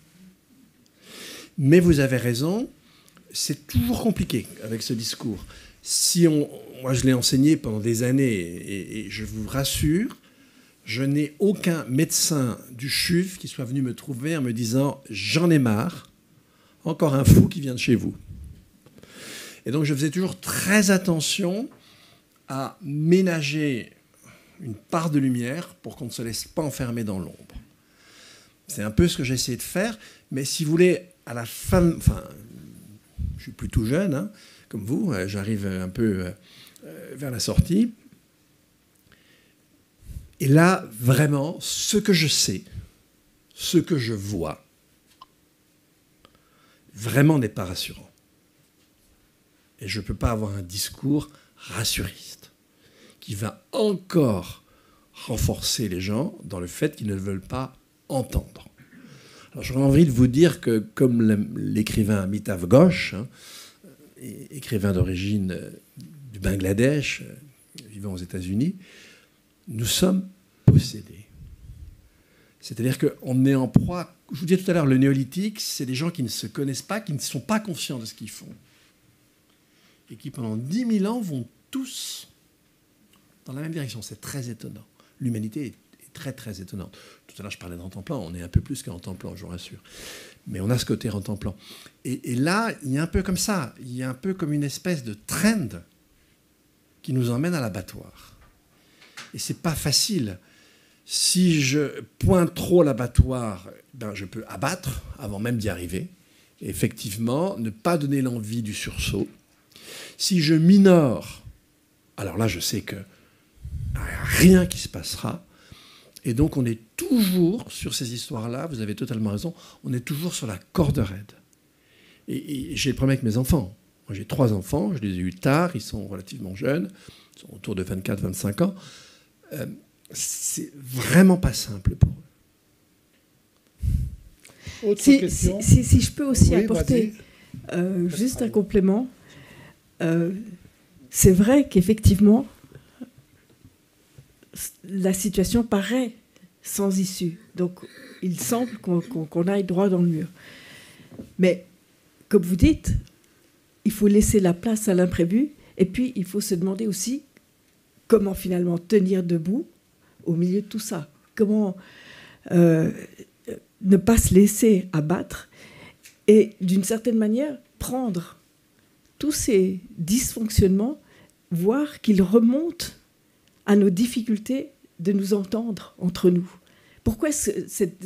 C: Mais vous avez raison, c'est toujours compliqué avec ce discours. Moi, je l'ai enseigné pendant des années et je vous rassure, je n'ai aucun médecin du CHUV qui soit venu me trouver en me disant « j'en ai marre, encore un fou qui vient de chez vous ». Et donc, je faisais toujours très attention à ménager une part de lumière pour qu'on ne se laisse pas enfermer dans l'ombre. C'est un peu ce que j'ai essayé de faire, mais si vous voulez, à la fin, je suis plutôt jeune, hein, comme vous, j'arrive un peu vers la sortie. Et là, vraiment, ce que je sais, ce que je vois, vraiment n'est pas rassurant. Et je ne peux pas avoir un discours rassuriste qui va encore renforcer les gens dans le fait qu'ils ne veulent pas entendre. Alors j'aurais envie de vous dire que, comme l'écrivain Amitav Ghosh, écrivain d'origine du Bangladesh, vivant aux États-Unis, nous sommes possédés. C'est-à-dire qu'on est en proie... Je vous disais tout à l'heure, le néolithique, c'est des gens qui ne se connaissent pas, qui ne sont pas conscients de ce qu'ils font. Et qui, pendant 10 000 ans, vont tous dans la même direction. C'est très étonnant. L'humanité est très, très étonnante. Tout à l'heure, je parlais de Rantanplan. On est un peu plus qu'un Rantanplan, je vous rassure. Mais on a ce côté Rantanplan. Et là, il y a un peu comme ça. Il y a un peu comme une espèce de trend qui nous emmène à l'abattoir. Et c'est pas facile. Si je pointe trop l'abattoir, je peux abattre avant même d'y arriver. Et effectivement, ne pas donner l'envie du sursaut. Si je minore, alors là, je sais qu'il n'y a rien qui se passera. Et donc, on est toujours sur ces histoires-là, vous avez totalement raison, on est toujours sur la corde raide. Et j'ai le problème avec mes enfants. Moi, j'ai 3 enfants, je les ai eus tard, ils sont relativement jeunes, ils sont autour de 24-25 ans. C'est vraiment pas simple pour eux.
D: Autre question ? Si je peux aussi apporter juste un complément. C'est vrai qu'effectivement, la situation paraît sans issue. Donc, il semble qu'on aille droit dans le mur. Mais, comme vous dites, il faut laisser la place à l'imprévu. Et puis, il faut se demander aussi comment finalement tenir debout au milieu de tout ça. Comment ne pas se laisser abattre et, d'une certaine manière, prendre tous ces dysfonctionnements, voir qu'ils remontent à nos difficultés de nous entendre entre nous. Pourquoi cette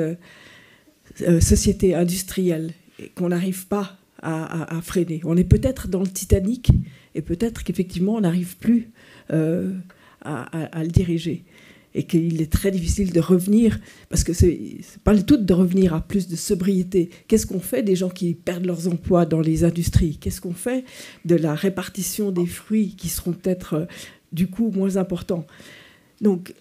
D: société industrielle qu'on n'arrive pas à freiner? On est peut-être dans le Titanic et peut-être qu'effectivement on n'arrive plus à le diriger. et qu'il est très difficile de revenir, parce que c'est pas le tout de revenir à plus de sobriété. Qu'est-ce qu'on fait des gens qui perdent leurs emplois dans les industries? Qu'est-ce qu'on fait de la répartition des fruits qui seront peut-être du coup moins importants? Donc,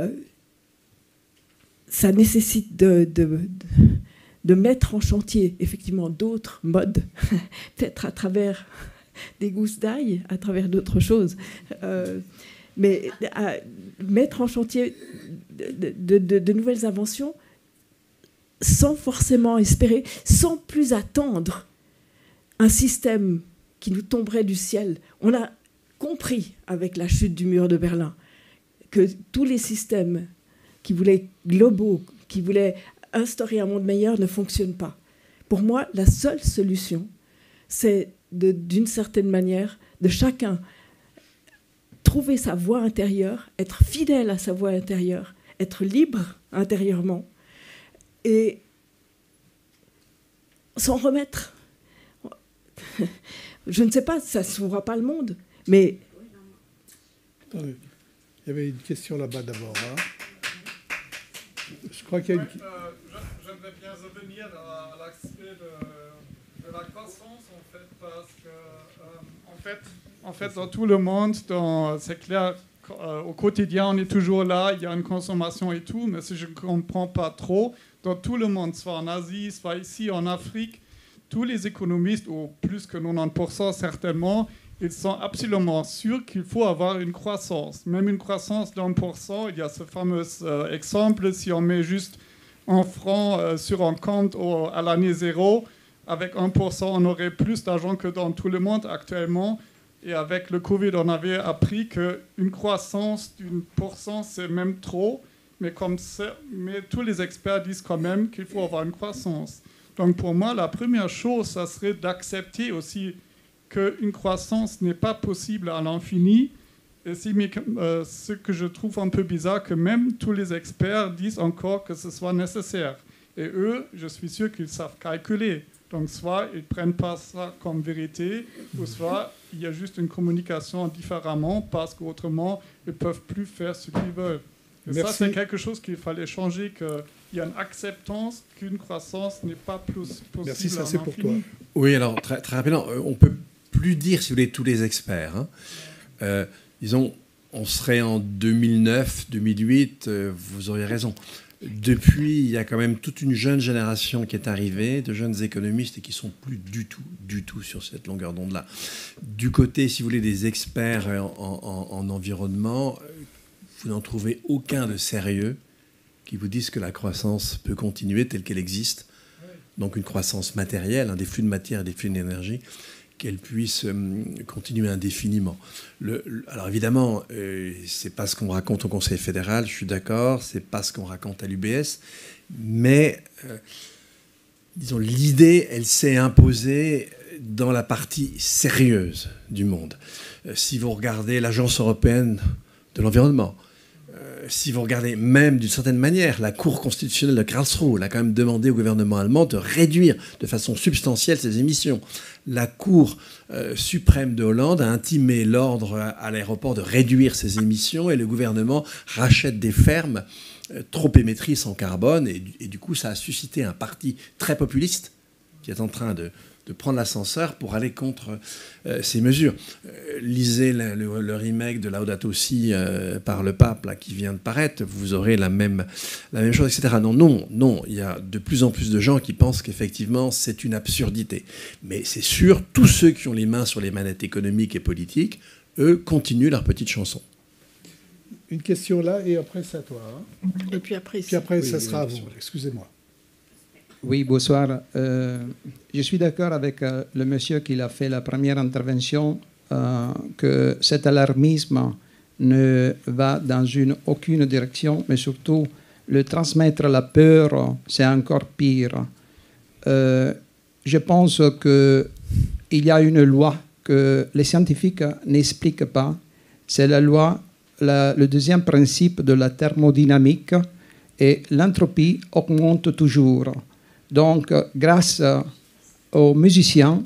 D: ça nécessite de mettre en chantier effectivement d'autres modes, peut-être à travers des gousses d'ail, à travers d'autres choses. Mais à mettre en chantier de nouvelles inventions sans forcément espérer, sans plus attendre un système qui nous tomberait du ciel. On a compris avec la chute du mur de Berlin que tous les systèmes qui voulaient globaux, qui voulaient instaurer un monde meilleur ne fonctionnent pas. Pour moi, la seule solution, c'est d'une certaine manière de chacun trouver sa voie intérieure, être fidèle à sa voie intérieure, être libre intérieurement et s'en remettre. Je ne sais pas, ça ne sauvera pas le monde, mais...
B: Attendez, il y avait une question là-bas d'abord. Hein. Je crois qu'il y a une...
F: J'aimerais bien revenir à l'aspect de la croissance, en fait, parce que, en fait, dans tout le monde, c'est clair, au quotidien, on est toujours là, il y a une consommation et tout, mais si je ne comprends pas trop, dans tout le monde, soit en Asie, soit ici, en Afrique, tous les économistes, ou plus que 90% certainement, ils sont absolument sûrs qu'il faut avoir une croissance. Même une croissance d'1%, il y a ce fameux exemple, si on met juste un franc sur un compte à l'année zéro, avec 1%, on aurait plus d'argent que dans tout le monde actuellement. Et avec le Covid, on avait appris qu'une croissance d'1%, c'est même trop. Mais tous les experts disent quand même qu'il faut avoir une croissance. Donc pour moi, la première chose, ça serait d'accepter aussi qu'une croissance n'est pas possible à l'infini. Et ce que je trouve un peu bizarre, que même tous les experts disent encore que ce soit nécessaire. Et eux, je suis sûr qu'ils savent calculer. Donc soit ils ne prennent pas ça comme vérité, ou soit il y a juste une communication différemment, parce qu'autrement, ils ne peuvent plus faire ce qu'ils veulent. Et ça, c'est quelque chose qu'il fallait changer, qu'il y a une acceptance qu'une croissance n'est pas plus possible.
B: Merci, ça c'est pour toi.
C: Oui, alors très, très rapidement, on ne peut plus dire, si vous voulez, tous les experts. Hein. Disons, on serait en 2009, 2008, vous auriez raison. Depuis, il y a quand même toute une jeune génération qui est arrivée, de jeunes économistes, et qui ne sont plus du tout sur cette longueur d'onde-là. Du côté, si vous voulez, des experts en environnement, vous n'en trouvez aucun de sérieux qui vous disent que la croissance peut continuer telle qu'elle existe. Donc une croissance matérielle, des flux de matière et des flux d'énergie, qu'elle puisse continuer indéfiniment. Alors évidemment, c'est pas ce qu'on raconte au Conseil fédéral, je suis d'accord, c'est pas ce qu'on raconte à l'UBS, mais disons, l'idée, elle s'est imposée dans la partie sérieuse du monde. Si vous regardez l'Agence européenne de l'environnement, si vous regardez même d'une certaine manière, la Cour constitutionnelle de Karlsruhe a quand même demandé au gouvernement allemand de réduire de façon substantielle ses émissions. La Cour suprême de Hollande a intimé l'ordre à l'aéroport de réduire ses émissions et le gouvernement rachète des fermes trop émettrices en carbone et du coup ça a suscité un parti très populiste qui est en train de prendre l'ascenseur pour aller contre ces mesures. Lisez le remake de Laudato Si par le pape là, qui vient de paraître, vous aurez la même chose, etc. Non, il y a de plus en plus de gens qui pensent qu'effectivement c'est une absurdité. Mais c'est sûr, tous ceux qui ont les mains sur les manettes économiques et politiques, eux, continuent leur petite chanson.
B: Une question là, et après c'est à toi. Hein.
D: Et puis après,
B: ça sera à vous, excusez-moi.
G: Oui, bonsoir. Je suis d'accord avec le monsieur qui a fait la première intervention que cet alarmisme ne va dans aucune direction, mais surtout le transmettre la peur, c'est encore pire. Je pense qu'il y a une loi que les scientifiques n'expliquent pas. C'est la loi, le deuxième principe de la thermodynamique, et l'entropie augmente toujours. Donc, grâce aux musiciens,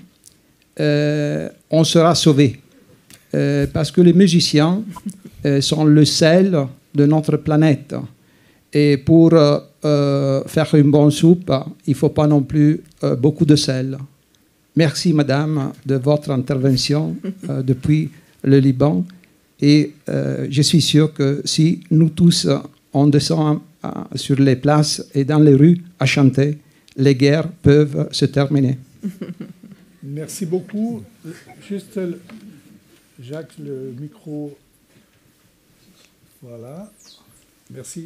G: on sera sauvé. Parce que les musiciens sont le sel de notre planète. Et pour faire une bonne soupe, il ne faut pas non plus beaucoup de sel. Merci, madame, de votre intervention depuis le Liban. Et je suis sûr que si nous tous, on descend sur les places et dans les rues à chanter, les guerres peuvent se terminer.
B: Merci beaucoup. Juste, Jacques, le micro. Voilà. Merci.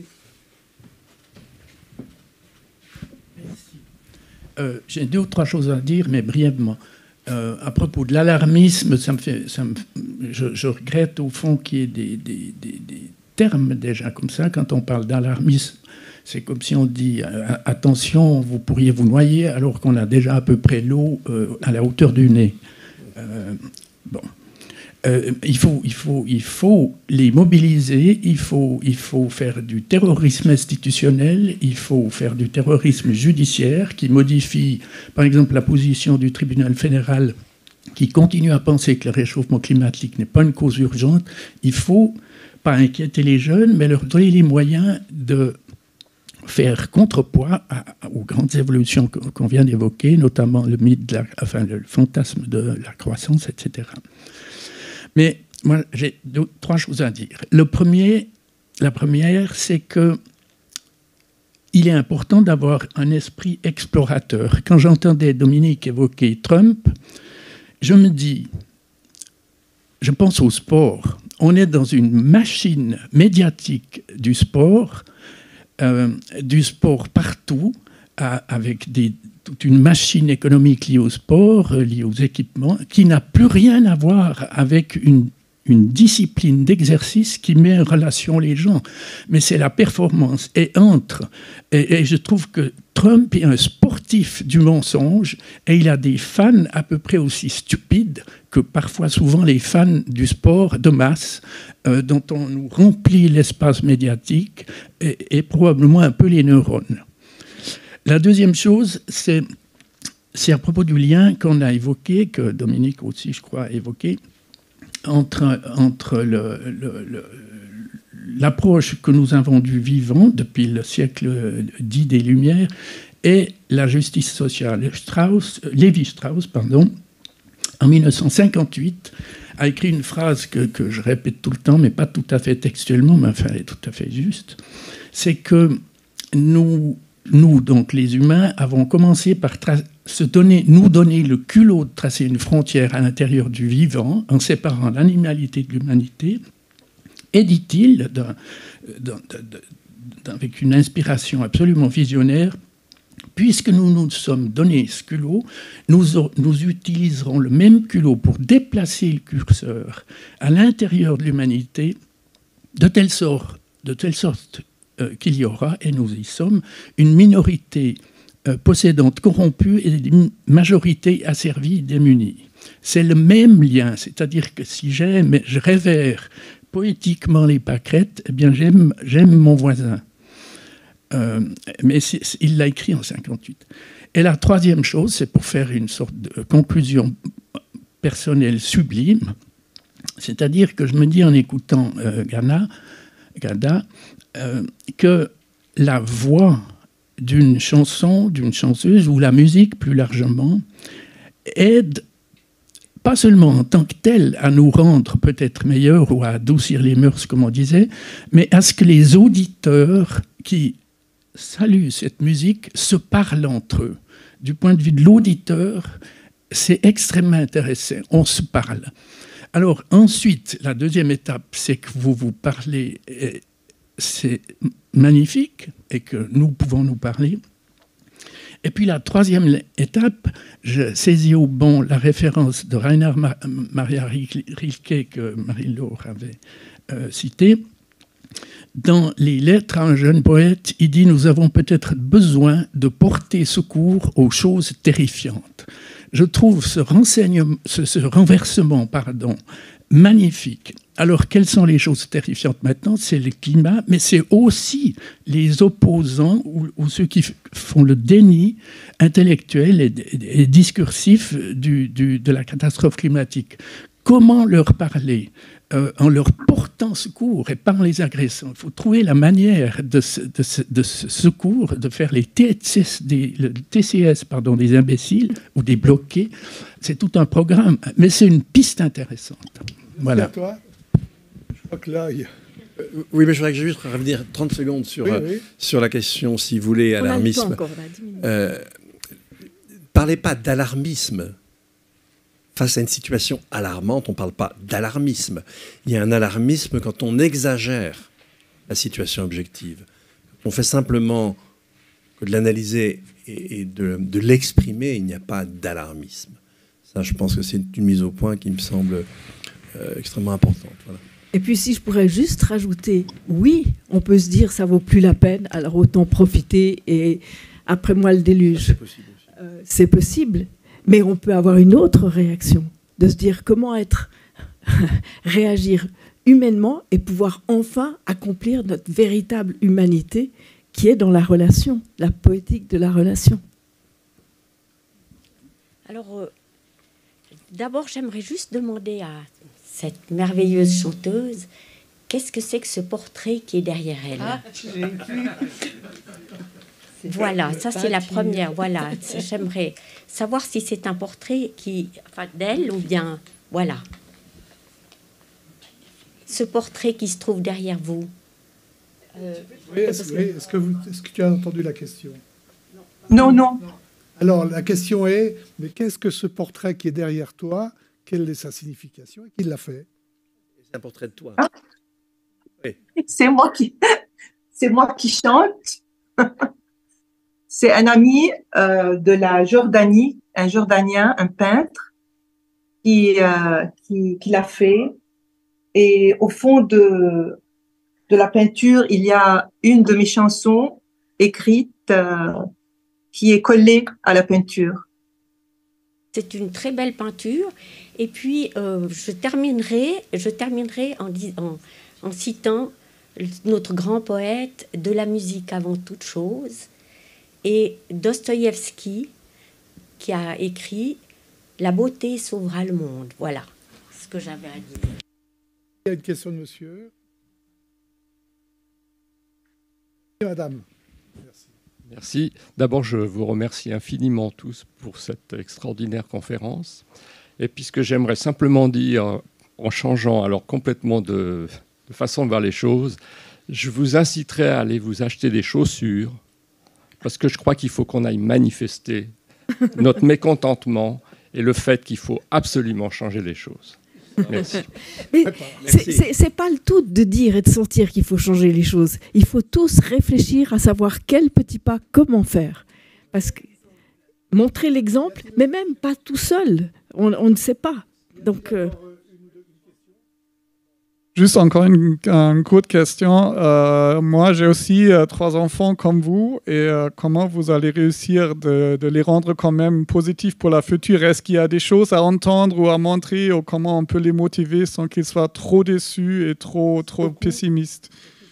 H: Merci. J'ai 2 ou 3 choses à dire, mais brièvement. À propos de l'alarmisme, je regrette au fond qu'il y ait des termes déjà comme ça. Quand on parle d'alarmisme, c'est comme si on dit attention, vous pourriez vous noyer, alors qu'on a déjà à peu près l'eau à la hauteur du nez. Bon. Il faut les mobiliser, il faut faire du terrorisme institutionnel, il faut faire du terrorisme judiciaire qui modifie, par exemple, la position du tribunal fédéral qui continue à penser que le réchauffement climatique n'est pas une cause urgente. Il ne faut pas inquiéter les jeunes, mais leur donner les moyens de faire contrepoids aux grandes évolutions qu'on vient d'évoquer, notamment le mythe, le fantasme de la croissance, etc. Mais moi, j'ai 3 choses à dire. La première, c'est que il est important d'avoir un esprit explorateur. Quand j'entendais Dominique évoquer Trump, je me dis, je pense au sport. On est dans une machine médiatique du sport partout, avec toute une machine économique liée au sport, liée aux équipements, qui n'a plus rien à voir avec une discipline d'exercice qui met en relation les gens. Mais c'est la performance. Et je trouve que Trump est un sportif du mensonge et il a des fans à peu près aussi stupides que parfois, souvent, les fans du sport de masse dont on nous remplit l'espace médiatique et probablement un peu les neurones. La deuxième chose, c'est à propos du lien qu'on a évoqué, que Dominique aussi, je crois, a évoqué, entre l'approche que nous avons du vivant depuis le siècle dit des Lumières et la justice sociale. Lévi-Strauss, en 1958, a écrit une phrase que je répète tout le temps, mais pas tout à fait textuellement, mais enfin, elle est tout à fait juste. C'est que nous, donc les humains, avons commencé par nous donner le culot de tracer une frontière à l'intérieur du vivant en séparant l'animalité de l'humanité. Et dit-il, avec une inspiration absolument visionnaire, puisque nous nous sommes donné ce culot, nous utiliserons le même culot pour déplacer le curseur à l'intérieur de l'humanité de telle sorte qu'il y aura, et nous y sommes, une minorité possédante corrompue et une majorité asservie démunie. C'est le même lien, c'est-à-dire que si je révère poétiquement les pâquerettes, eh bien j'aime mon voisin. Mais il l'a écrit en 1958. Et la troisième chose, c'est pour faire une sorte de conclusion personnelle sublime, c'est-à-dire que je me dis en écoutant Gada, que la voix d'une chanson, d'une chanteuse, ou la musique plus largement, aide pas seulement en tant que telle à nous rendre peut-être meilleurs ou à adoucir les mœurs, comme on disait, mais à ce que les auditeurs qui saluent cette musique se parlent entre eux. Du point de vue de l'auditeur, c'est extrêmement intéressant, on se parle. Alors ensuite, la deuxième étape, c'est que vous vous parlez, c'est magnifique, et que nous pouvons nous parler. Et puis la troisième étape, je saisis au bon la référence de Rainer Maria Rilke que Marie-Laure avait citée. Dans les lettres à un jeune poète, il dit « Nous avons peut-être besoin de porter secours aux choses terrifiantes ». Je trouve ce renversement magnifique. Alors, quelles sont les choses terrifiantes maintenant? C'est le climat, mais c'est aussi les opposants ou ceux qui font le déni intellectuel et discursif de la catastrophe climatique. comment leur parler en leur portant secours et par les agressants. Il faut trouver la manière de ce secours, de faire les TCS, le TCS des imbéciles ou des bloqués. C'est tout un programme, mais c'est une piste intéressante. Voilà.
B: Merci à toi. Je crois que là, il y a...
C: Oui, mais je voudrais que je juste revenir 30 secondes sur la question, si vous voulez, alarmisme. Parlez pas d'alarmisme. Face à une situation alarmante, on ne parle pas d'alarmisme. Il y a un alarmisme quand on exagère la situation objective. On fait simplement que de l'analyser et de l'exprimer, il n'y a pas d'alarmisme. Ça, je pense que c'est une mise au point qui me semble extrêmement importante. Voilà.
D: Et puis si je pourrais juste rajouter, oui, on peut se dire ça vaut plus la peine, alors autant profiter et après moi le déluge.
C: C'est possible aussi.
D: C'est possible, mais on peut avoir une autre réaction, de se dire comment réagir humainement et pouvoir enfin accomplir notre véritable humanité qui est dans la relation, la poétique de la relation.
I: Alors, d'abord, j'aimerais juste demander à cette merveilleuse chanteuse, qu'est-ce que c'est que ce portrait qui est derrière elle? Voilà, ça c'est la première. Voilà, j'aimerais savoir si c'est un portrait d'elle ou bien, voilà. Ce portrait qui se trouve derrière vous.
B: Oui, est-ce que tu as entendu la question?
A: Non.
B: Alors, la question est, mais qu'est-ce que ce portrait qui est derrière toi? Quelle est sa signification et qui l'a fait?
C: C'est un portrait de toi.
A: Ah.
C: Oui.
A: C'est moi qui chante. C'est un ami de la Jordanie, un Jordanien, un peintre, qui l'a fait. Et au fond de la peinture, il y a une de mes chansons écrites qui est collée à la peinture.
I: C'est une très belle peinture. Et puis, je terminerai en citant notre grand poète de la musique avant toute chose, et Dostoïevski, qui a écrit « La beauté sauvera le monde ». Voilà ce que j'avais à dire.
B: Il y a une question de monsieur. Madame. Merci.
J: Merci. D'abord, je vous remercie infiniment tous pour cette extraordinaire conférence. Et puis, ce que j'aimerais simplement dire, en changeant alors complètement de façon de voir les choses, je vous inciterai à aller vous acheter des chaussures, parce que je crois qu'il faut qu'on aille manifester notre mécontentement et le fait qu'il faut absolument changer les choses. Merci.
D: Mais c'est pas le tout de dire et de sentir qu'il faut changer les choses. Il faut tous réfléchir à savoir quel petit pas, comment faire. Parce que montrer l'exemple, mais même pas tout seul. On ne sait pas. Donc...
F: Juste encore une courte question. Moi, j'ai aussi 3 enfants comme vous. Et comment vous allez réussir de les rendre quand même positifs pour la future? Est-ce qu'il y a des choses à entendre ou à montrer, ou comment on peut les motiver sans qu'ils soient trop déçus et trop pessimistes?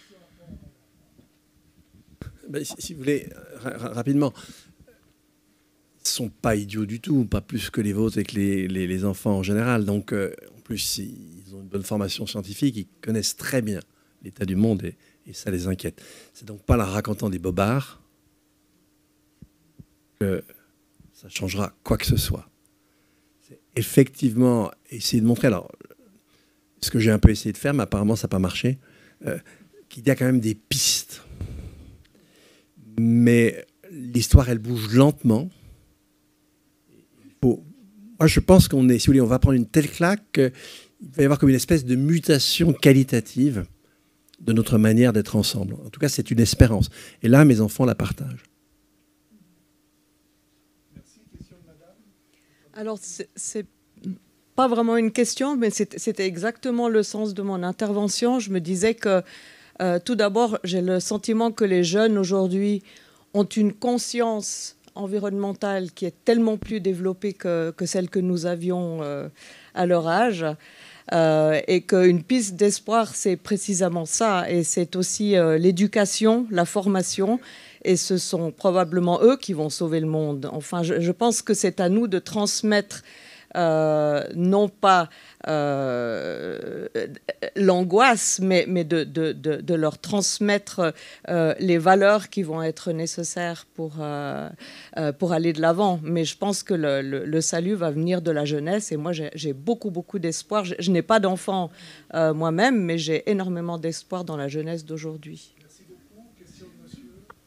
C: Ben, si vous voulez, rapidement, ils ne sont pas idiots du tout, pas plus que les vôtres et que les enfants en général. Donc, en plus, ils ont une bonne formation scientifique, ils connaissent très bien l'état du monde et ça les inquiète. C'est donc pas en leur racontant des bobards que ça changera quoi que ce soit. C'est effectivement essayer de montrer, alors, ce que j'ai un peu essayé de faire, mais apparemment ça n'a pas marché, qu'il y a quand même des pistes. Mais l'histoire, elle bouge lentement. Moi, je pense qu'on est, si vous voulez, on va prendre une telle claque qu'il va y avoir comme une espèce de mutation qualitative de notre manière d'être ensemble. En tout cas, c'est une espérance. Et là, mes enfants la partagent.
B: Merci. Question de madame.
K: Alors, c'est pas vraiment une question, mais c'était exactement le sens de mon intervention. Je me disais que, tout d'abord, j'ai le sentiment que les jeunes aujourd'hui ont une conscience environnementale qui est tellement plus développée que celle que nous avions à leur âge, et qu'une piste d'espoir, c'est précisément ça, et c'est aussi l'éducation, la formation, et ce sont probablement eux qui vont sauver le monde. Enfin, je pense que c'est à nous de transmettre non pas l'angoisse, mais de leur transmettre les valeurs qui vont être nécessaires pour aller de l'avant. Mais je pense que le salut va venir de la jeunesse, et moi j'ai beaucoup d'espoir. Je n'ai pas d'enfant moi-même, mais j'ai énormément d'espoir dans la jeunesse d'aujourd'hui.
B: Merci beaucoup. Question de monsieur.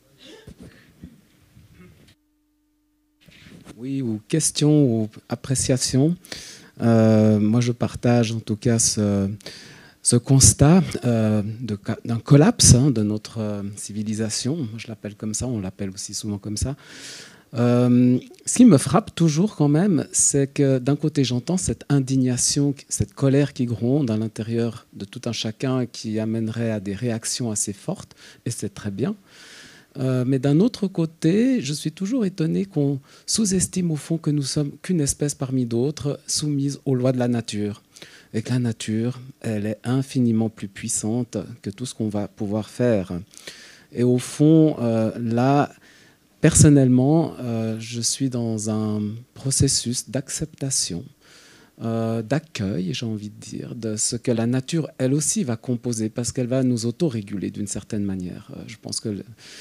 L: Oui, ou question ou appréciation. Moi, je partage en tout cas ce constat d'un collapse de notre civilisation. Je l'appelle comme ça, on l'appelle aussi souvent comme ça. Ce qui me frappe toujours quand même, c'est que d'un côté, j'entends cette indignation, cette colère qui gronde à l'intérieur de tout un chacun, qui amènerait à des réactions assez fortes, et c'est très bien. Mais d'un autre côté, je suis toujours étonné qu'on sous-estime au fond que nous sommes qu'une espèce parmi d'autres, soumise aux lois de la nature. Et que la nature, elle est infiniment plus puissante que tout ce qu'on va pouvoir faire. Et au fond, là, personnellement, je suis dans un processus d'acceptation, d'accueil, j'ai envie de dire, de ce que la nature, elle aussi, va composer, parce qu'elle va nous autoréguler d'une certaine manière. Je pense que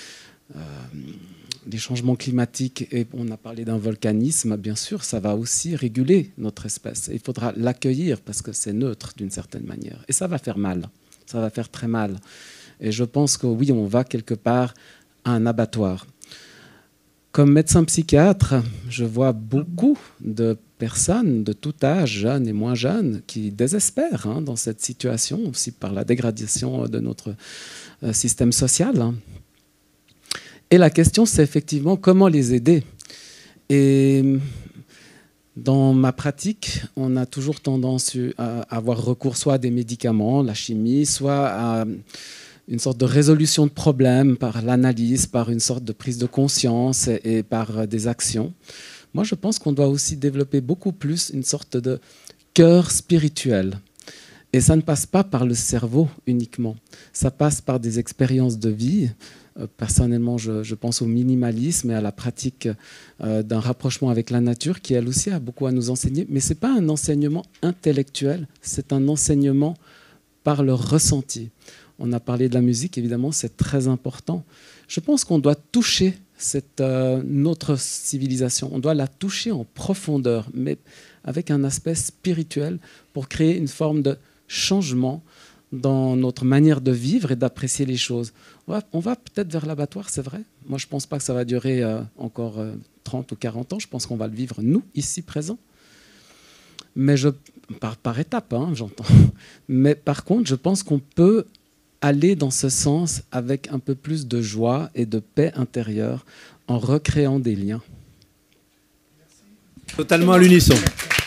L: les changements climatiques, et on a parlé d'un volcanisme, bien sûr, ça va aussi réguler notre espèce. Il faudra l'accueillir parce que c'est neutre d'une certaine manière. Et ça va faire mal, ça va faire très mal. Et je pense que oui, on va quelque part à un abattoir. Comme médecin psychiatre, je vois beaucoup de personnes de tout âge, jeunes et moins jeunes, qui désespèrent dans cette situation, aussi par la dégradation de notre système social. Et la question, c'est effectivement comment les aider. Et dans ma pratique, on a toujours tendance à avoir recours soit à des médicaments, la chimie, soit à une sorte de résolution de problèmes par l'analyse, par une sorte de prise de conscience et par des actions. Moi, je pense qu'on doit aussi développer beaucoup plus une sorte de cœur spirituel. Et ça ne passe pas par le cerveau uniquement. Ça passe par des expériences de vie. Personnellement, je pense au minimalisme et à la pratique d'un rapprochement avec la nature qui, elle aussi, a beaucoup à nous enseigner. Mais ce n'est pas un enseignement intellectuel, c'est un enseignement par le ressenti. On a parlé de la musique, évidemment, c'est très important. Je pense qu'on doit toucher notre civilisation. On doit la toucher en profondeur, mais avec un aspect spirituel pour créer une forme de changement dans notre manière de vivre et d'apprécier les choses. On va peut-être vers l'abattoir, c'est vrai. Moi, je ne pense pas que ça va durer encore 30 ou 40 ans. Je pense qu'on va le vivre, nous, ici présents. Mais par étapes, j'entends. Mais par contre, je pense qu'on peut aller dans ce sens avec un peu plus de joie et de paix intérieure en recréant des liens.
C: Merci. Totalement à l'unisson.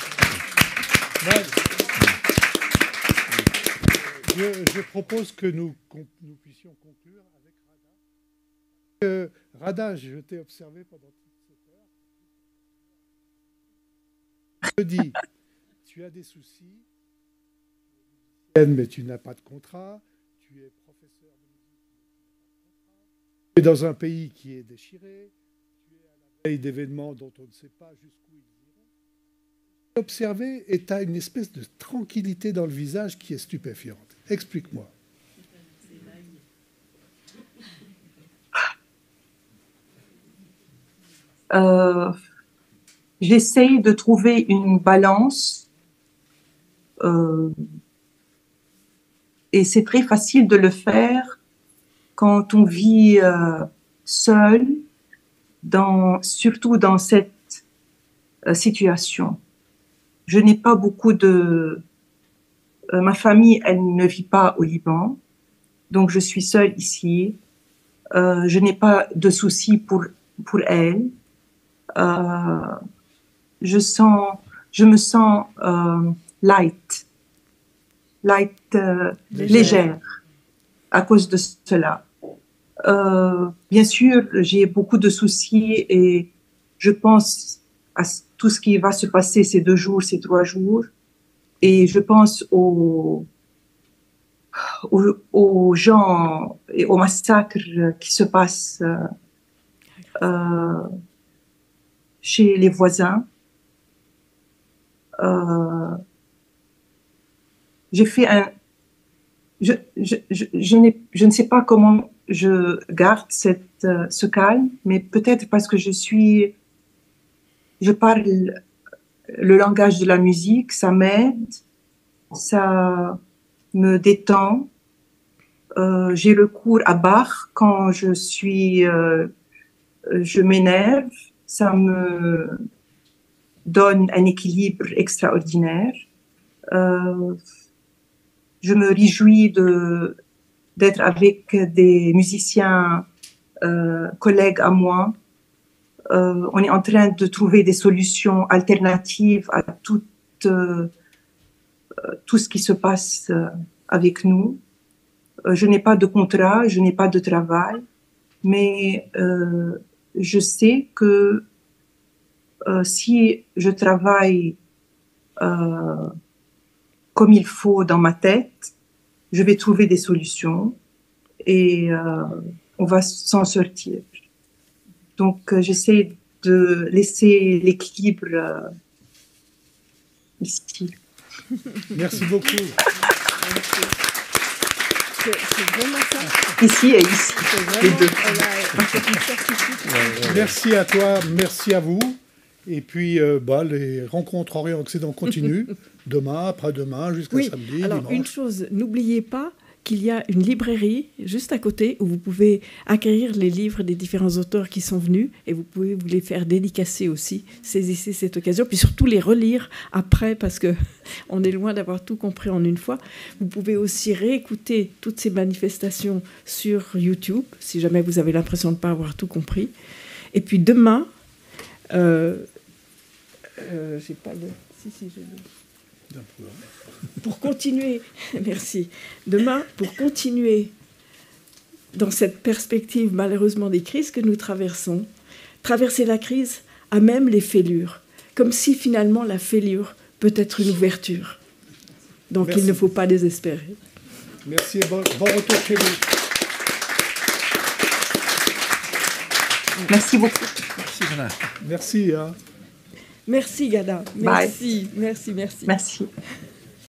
B: Je propose que nous puissions conclure avec Rada. Rada, je t'ai observé pendant toute cette heure. Je dis, tu as des soucis, mais tu n'as pas de contrat, tu es professeur de musique, tu es dans un pays qui est déchiré, tu es à la veille d'événements dont on ne sait pas jusqu'où ils iront. Observé et tu as une espèce de tranquillité dans le visage qui est stupéfiante. Explique-moi.
A: J'essaye de trouver une balance et c'est très facile de le faire quand on vit seul, surtout dans cette situation. Je n'ai pas beaucoup de... ma famille, elle ne vit pas au Liban, donc je suis seule ici. Je n'ai pas de soucis pour elle. Je me sens light, légère à cause de cela. Bien sûr, j'ai beaucoup de soucis et je pense à tout ce qui va se passer ces 2 jours, ces 3 jours. Et je pense aux gens et aux massacres qui se passent chez les voisins. j'ai fait un... Je ne sais pas comment je garde ce calme, mais peut-être parce que je parle le langage de la musique, ça m'aide, ça me détend. J'ai recours à Bach quand je m'énerve, ça me donne un équilibre extraordinaire. Je me réjouis d'être avec des musiciens collègues à moi. On est en train de trouver des solutions alternatives à tout ce qui se passe avec nous. Je n'ai pas de contrat, je n'ai pas de travail, mais je sais que si je travaille comme il faut dans ma tête, je vais trouver des solutions et on va s'en sortir. Donc, j'essaie de laisser l'équilibre ici.
B: Merci beaucoup.
D: C'est vraiment ça.
A: Ici et ici, les deux.
B: Merci à toi, merci à vous. Et puis, les rencontres Orient-Occident continuent demain, après-demain, jusqu'à samedi,
D: alors,
B: dimanche.
D: Une chose, n'oubliez pas qu'il y a une librairie juste à côté où vous pouvez acquérir les livres des différents auteurs qui sont venus et vous pouvez vous les faire dédicacer aussi. Saisissez cette occasion, puis surtout les relire après parce qu'on est loin d'avoir tout compris en une fois. Vous pouvez aussi réécouter toutes ces manifestations sur YouTube si jamais vous avez l'impression de ne pas avoir tout compris. Et puis demain, j'ai pas le... Si, j'ai le... Pour continuer, merci. Demain, pour continuer dans cette perspective malheureusement des crises que nous traversons, traverser la crise a même les fêlures, comme si finalement la fêlure peut être une ouverture. Donc merci. Il ne faut pas désespérer.
B: Merci et bon retour chez vous.
A: Merci beaucoup.
B: Merci Gada. Merci.
D: Merci Gada. Merci.
A: Merci.